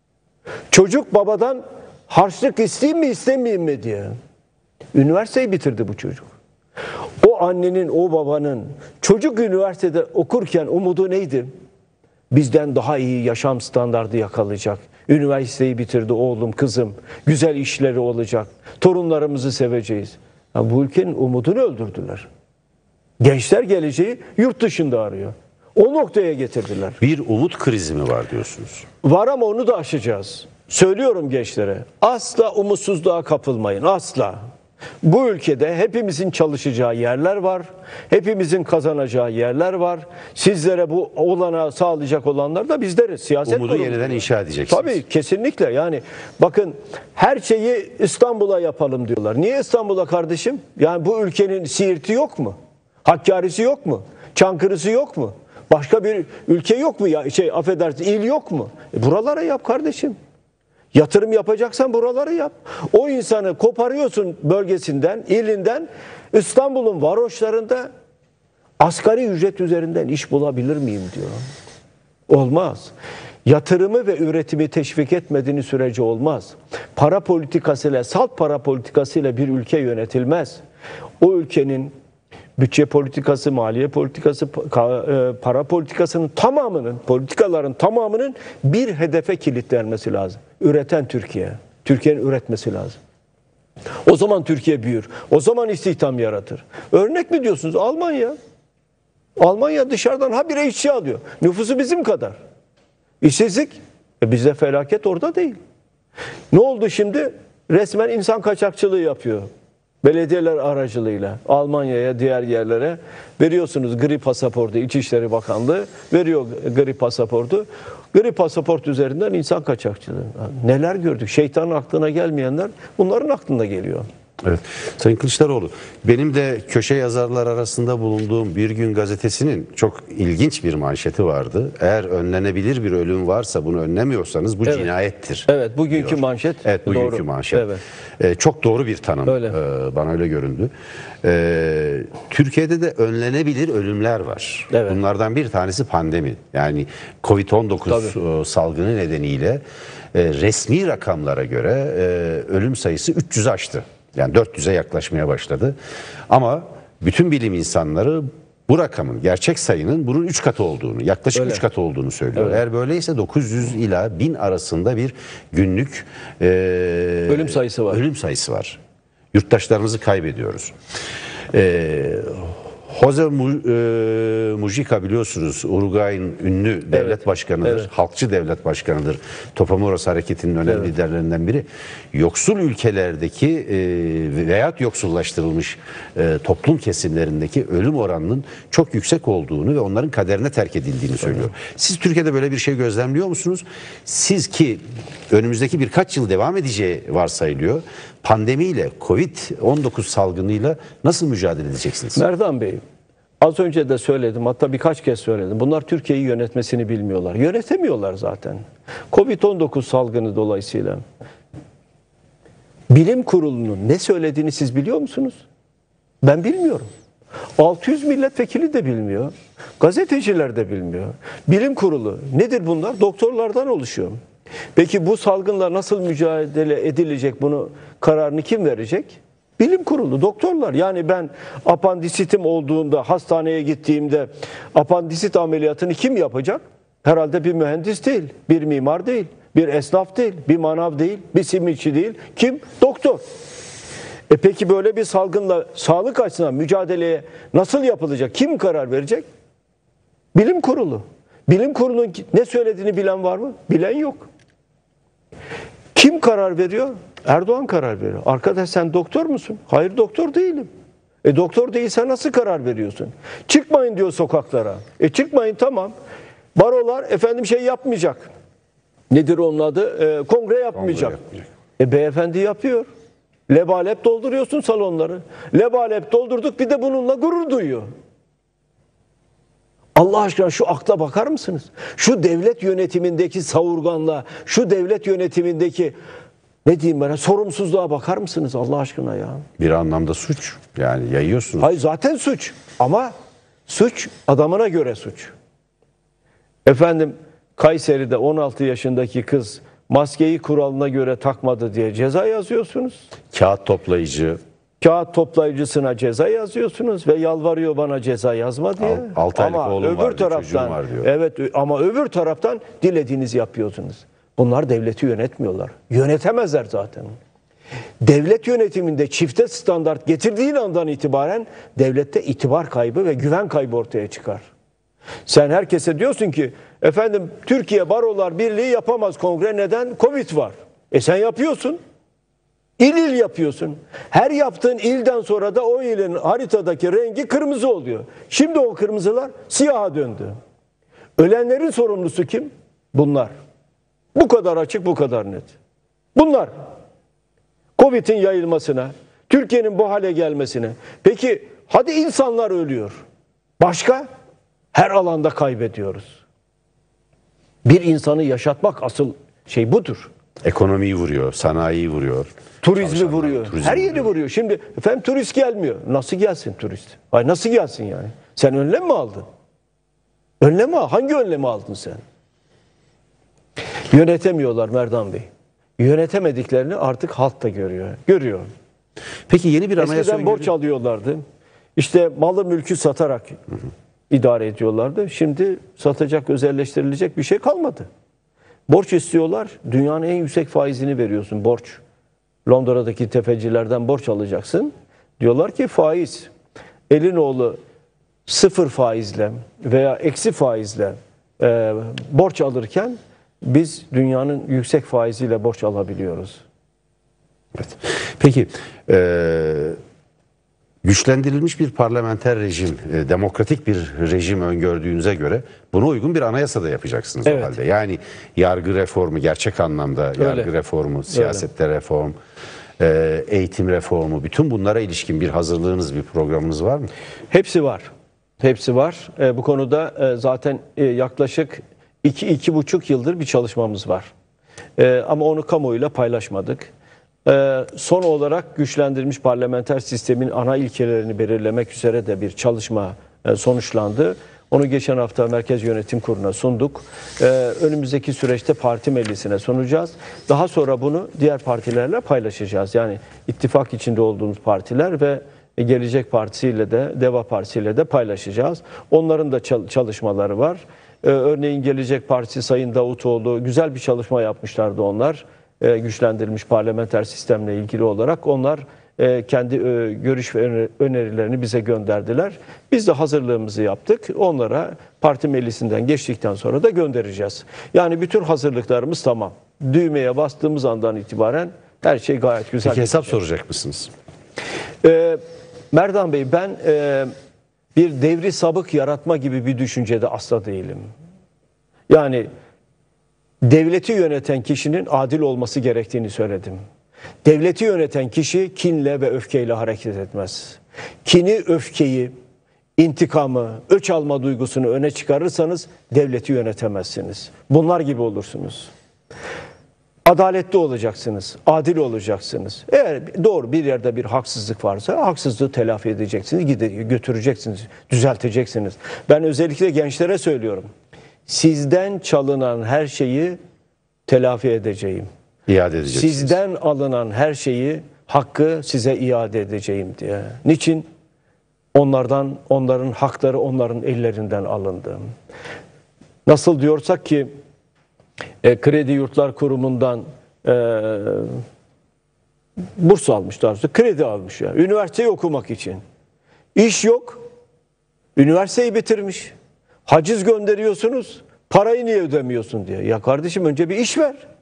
Çocuk babadan harçlık isteyeyim mi istemeyeyim mi diye. Üniversiteyi bitirdi bu çocuk. O annenin, o babanın çocuk üniversitede okurken umudu neydi? Bizden daha iyi yaşam standardı yakalayacak. Üniversiteyi bitirdi oğlum, kızım. Güzel işleri olacak. Torunlarımızı seveceğiz. Ya bu ülkenin umudunu öldürdüler. Gençler geleceği yurt dışında arıyor. O noktaya getirdiler. Bir umut krizi mi var diyorsunuz? Var ama onu da aşacağız. Söylüyorum gençlere. Asla umutsuzluğa kapılmayın. Asla. Bu ülkede hepimizin çalışacağı yerler var. Hepimizin kazanacağı yerler var. Sizlere bu olanağı sağlayacak olanlar da bizleriz. Siyaset Umudu kurumları. yeniden inşa edeceksiniz. Tabii kesinlikle. Yani bakın her şeyi İstanbul'a yapalım diyorlar. Niye İstanbul'a kardeşim? Yani bu ülkenin Siirt'i yok mu? Hakkari'si yok mu? Çankırı'sı yok mu? Başka bir ülke yok mu? Ya affedersin, il yok mu? Buralara yap kardeşim. Yatırım yapacaksan buraları yap. O insanı koparıyorsun bölgesinden, ilinden, İstanbul'un varoşlarında asgari ücret üzerinden iş bulabilir miyim diyor. Olmaz. Yatırımı ve üretimi teşvik etmediğini sürece olmaz. Para politikasıyla, salt para politikasıyla bir ülke yönetilmez. O ülkenin bütçe politikası, maliye politikası, para politikasının tamamının, politikaların tamamının bir hedefe kilitlenmesi lazım. Üreten Türkiye. Türkiye'nin üretmesi lazım. O zaman Türkiye büyür. O zaman istihdam yaratır. Örnek mi diyorsunuz? Almanya. Almanya dışarıdan habire işçi alıyor. Nüfusu bizim kadar. İşsizlik. Bize felaket orada değil. Ne oldu şimdi? Resmen insan kaçakçılığı yapıyor. Belediyeler aracılığıyla Almanya'ya, diğer yerlere veriyorsunuz gri pasaportu. İçişleri Bakanlığı veriyor gri pasaportu. Gri pasaport üzerinden insan kaçakçılığı. Neler gördük? Şeytanın aklına gelmeyenler bunların aklına geliyor. Evet. Sayın Kılıçdaroğlu, benim de köşe yazarlar arasında bulunduğum Bir Gün gazetesinin çok ilginç bir manşeti vardı. Eğer önlenebilir bir ölüm varsa bunu önlemiyorsanız bu cinayettir. Evet, bugünkü diyor. manşet. Evet, bugünkü doğru. manşet. Evet. Çok doğru bir tanım. Öyle. Bana öyle göründü. Türkiye'de de önlenebilir ölümler var. Evet. Bunlardan bir tanesi pandemi. Yani Covid-19 salgını nedeniyle resmi rakamlara göre ölüm sayısı 300'ü aştı. Yani 400'e yaklaşmaya başladı. Ama bütün bilim insanları bu rakamın, gerçek sayının bunun 3 katı olduğunu, yaklaşık 3 katı olduğunu söylüyor. Eğer böyleyse 900 ila 1000 arasında bir günlük Ölüm sayısı var. Ölüm sayısı var. Yurttaşlarımızı kaybediyoruz. Jose Mujica biliyorsunuz Uruguay'ın ünlü devlet başkanıdır. evet. Halkçı devlet başkanıdır. Topamoros hareketinin önemli liderlerinden biri. Yoksul ülkelerdeki veyahut yoksullaştırılmış toplum kesimlerindeki ölüm oranının çok yüksek olduğunu ve onların kaderine terk edildiğini söylüyor. Siz Türkiye'de böyle bir şey gözlemliyor musunuz? Siz ki önümüzdeki birkaç yıl devam edeceği varsayılıyor. Pandemiyle, Covid-19 salgınıyla nasıl mücadele edeceksiniz? Merdan Bey, az önce de söyledim, hatta birkaç kez söyledim. Bunlar Türkiye'yi yönetmesini bilmiyorlar. Yönetemiyorlar zaten. Covid-19 salgını dolayısıyla. Bilim Kurulu'nun ne söylediğini siz biliyor musunuz? Ben bilmiyorum. 600 milletvekili de bilmiyor. Gazeteciler de bilmiyor. Bilim Kurulu nedir bunlar? Doktorlardan oluşuyor. Peki bu salgınla nasıl mücadele edilecek, bunu kararını kim verecek? Bilim Kurulu, doktorlar. Yani ben apandisitim olduğunda hastaneye gittiğimde apandisit ameliyatını kim yapacak? Herhalde bir mühendis değil, bir mimar değil, bir esnaf değil, bir manav değil, bir simitçi değil. Kim? Doktor. Peki böyle bir salgınla sağlık açısından mücadeleye nasıl yapılacak? Kim karar verecek? Bilim Kurulu. Bilim Kurulu'nun ne söylediğini bilen var mı? Bilen yok. Kim karar veriyor? Erdoğan karar veriyor. Arkadaş sen doktor musun? Hayır doktor değilim. Doktor değilsen nasıl karar veriyorsun? Çıkmayın diyor sokaklara. Çıkmayın tamam. Barolar efendim şey yapmayacak. Nedir onun adı? Kongre yapmayacak. Beyefendi yapıyor. Lebalep dolduruyorsun salonları. Lebalep doldurduk bir de bununla gurur duyuyor. Allah aşkına şu akla bakar mısınız? Şu devlet yönetimindeki savurganlığa, şu devlet yönetimindeki ne diyeyim ben sorumsuzluğa bakar mısınız Allah aşkına ya? Bir anlamda suç. Yani yayıyorsunuz. Hayır zaten suç ama suç adamına göre suç. Efendim Kayseri'de 16 yaşındaki kız maskeyi kuralına göre takmadı diye ceza yazıyorsunuz. Kağıt toplayıcı. Kağıt toplayıcısına ceza yazıyorsunuz ve yalvarıyor bana ceza yazma diye. 6 aylık ama oğlum öbür var diyor, taraftan, çocuğum var diyor. Evet ama öbür taraftan dilediğinizi yapıyorsunuz. Bunlar devleti yönetmiyorlar. Yönetemezler zaten. Devlet yönetiminde çifte standart getirdiğin andan itibaren devlette itibar kaybı ve güven kaybı ortaya çıkar. Sen herkese diyorsun ki efendim Türkiye Barolar Birliği yapamaz kongre neden? Covid var. Sen yapıyorsun. İl il yapıyorsun. Her yaptığın ilden sonra da o ilin haritadaki rengi kırmızı oluyor. Şimdi o kırmızılar siyaha döndü. Ölenlerin sorumlusu kim? Bunlar. Bu kadar açık, bu kadar net. Bunlar. Covid'in yayılmasına, Türkiye'nin bu hale gelmesine. Peki hadi insanlar ölüyor. Başka? Her alanda kaybediyoruz. Bir insanı yaşatmak asıl şey budur. Ekonomiyi vuruyor, sanayiyi vuruyor. Turizmi vuruyor. Her yeri vuruyor. Şimdi efendim turist gelmiyor. Nasıl gelsin turist? Ay nasıl gelsin yani? Sen önlem mi aldın? Önlem mi? Hangi önlemi aldın sen? Yönetemiyorlar Merdan Bey. Yönetemediklerini artık halk da görüyor. Görüyor. Peki yeni bir anayasa Eskiden borç alıyorlardı. İşte malı mülkü satarak idare ediyorlardı. Şimdi satacak, özelleştirilecek bir şey kalmadı. Borç istiyorlar. Dünyanın en yüksek faizini veriyorsun borç. Londra'daki tefecilerden borç alacaksın. Diyorlar ki faiz. Elinoğlu 0 faizle veya eksi faizle borç alırken biz dünyanın yüksek faiziyle borç alabiliyoruz. Evet. Peki güçlendirilmiş bir parlamenter rejim, demokratik bir rejim öngördüğünüze göre buna uygun bir anayasa da yapacaksınız Evet. o halde. Yani yargı reformu, gerçek anlamda yargı reformu, siyasette reform, eğitim reformu, bütün bunlara ilişkin bir hazırlığınız, bir programınız var mı? Hepsi var. Hepsi var. Bu konuda zaten yaklaşık 2-2,5 yıldır bir çalışmamız var. Ama onu kamuoyuyla paylaşmadık. Son olarak güçlendirilmiş parlamenter sistemin ana ilkelerini belirlemek üzere de bir çalışma sonuçlandı. Onu geçen hafta Merkez Yönetim Kurulu'na sunduk. Önümüzdeki süreçte parti meclisine sunacağız. Daha sonra bunu diğer partilerle paylaşacağız. Yani ittifak içinde olduğumuz partiler ve Gelecek Partisi ile de Deva Partisi ile de paylaşacağız. Onların da çalışmaları var. Örneğin Gelecek Partisi Sayın Davutoğlu güzel bir çalışma yapmışlardı onlar. Güçlendirilmiş parlamenter sistemle ilgili olarak onlar kendi görüş ve önerilerini bize gönderdiler. Biz de hazırlığımızı yaptık. Onlara parti meclisinden geçtikten sonra da göndereceğiz. Yani bütün hazırlıklarımız tamam. Düğmeye bastığımız andan itibaren her şey gayet güzel. Peki hesap soracak mısınız? Merdan Bey ben bir devri sabık yaratma gibi bir düşüncede asla değilim. Yani devleti yöneten kişinin adil olması gerektiğini söyledim. Devleti yöneten kişi kinle ve öfkeyle hareket etmez. Kini, öfkeyi, intikamı, öç alma duygusunu öne çıkarırsanız devleti yönetemezsiniz. Bunlar gibi olursunuz. Adaletli olacaksınız, adil olacaksınız. Eğer doğru bir yerde bir haksızlık varsa haksızlığı telafi edeceksiniz, götüreceksiniz, düzelteceksiniz. Ben özellikle gençlere söylüyorum. Sizden çalınan her şeyi telafi edeceğim. İade edeceksiniz. Sizden alınan her şeyi, hakkı size iade edeceğim diye. Niçin? Onların hakları onların ellerinden alındı. Nasıl diyorsak ki Kredi Yurtlar Kurumu'ndan burs almışlar, kredi almış ya, üniversiteyi okumak için. İş yok, üniversiteyi bitirmiş. Haciz gönderiyorsunuz, parayı niye ödemiyorsun diye. Ya kardeşim önce bir iş ver.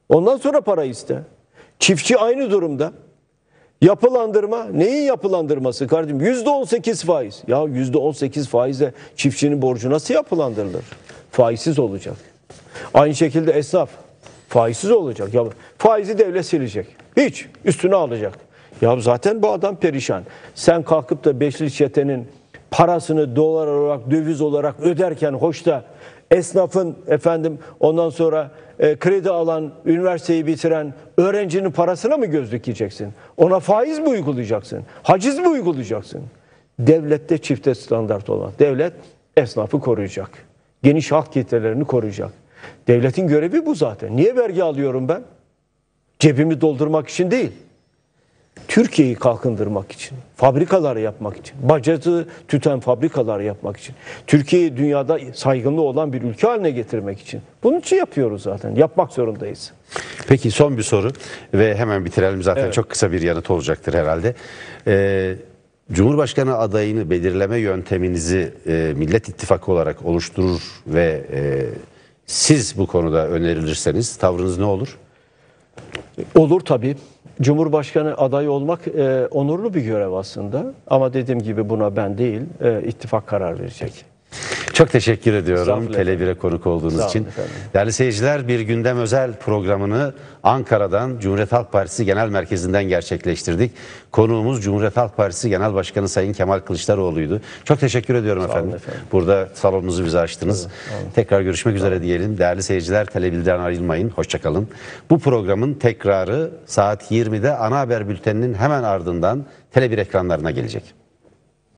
Ondan sonra para iste. Çiftçi aynı durumda. Yapılandırma, neyin yapılandırması kardeşim? %18 faiz. Ya %18 faizle çiftçinin borcu nasıl yapılandırılır? Faizsiz olacak. Aynı şekilde esnaf faizsiz olacak. Ya faizi devlet silecek. Hiç üstüne alacak. Ya zaten bu adam perişan. Sen kalkıp da beşli çetenin parasını dolar olarak, döviz olarak öderken hoş da esnafın ondan sonra kredi alan, üniversiteyi bitiren öğrencinin parasına mı göz dikeceksin? Ona faiz mi uygulayacaksın? Haciz mi uygulayacaksın? Devlette çifte standart olan. Devlet esnafı koruyacak. Geniş halk kitlelerini koruyacak. Devletin görevi bu zaten. Niye vergi alıyorum ben? Cebimi doldurmak için değil. Türkiye'yi kalkındırmak için, fabrikalar yapmak için, bacası tüten fabrikalar yapmak için, Türkiye'yi dünyada saygınlığı olan bir ülke haline getirmek için. Bunun için yapıyoruz zaten. Yapmak zorundayız. Peki son bir soru ve hemen bitirelim. Zaten Evet. çok kısa bir yanıt olacaktır herhalde. Cumhurbaşkanı adayını belirleme yönteminizi Millet İttifakı olarak oluşturur ve siz bu konuda önerilirseniz tavrınız ne olur? Olur tabii. Cumhurbaşkanı adayı olmak onurlu bir görev aslında. Ama dediğim gibi buna ben değil, ittifak karar verecek. Çok teşekkür ediyorum Estağfurullah. Tele1'e konuk olduğunuz Sağ olun için. efendim. Değerli seyirciler, Bir Gündem özel programını Ankara'dan Cumhuriyet Halk Partisi Genel Merkezi'nden gerçekleştirdik. Konuğumuz Cumhuriyet Halk Partisi Genel Başkanı Sayın Kemal Kılıçdaroğlu'ydu. Çok teşekkür ediyorum efendim. efendim. Burada salonunuzu bize açtınız. Tekrar görüşmek üzere diyelim. Değerli seyirciler, Tele1'den ayrılmayın. Hoşçakalın. Bu programın tekrarı saat 20'de ana haber bülteninin hemen ardından Tele1 ekranlarına gelecek.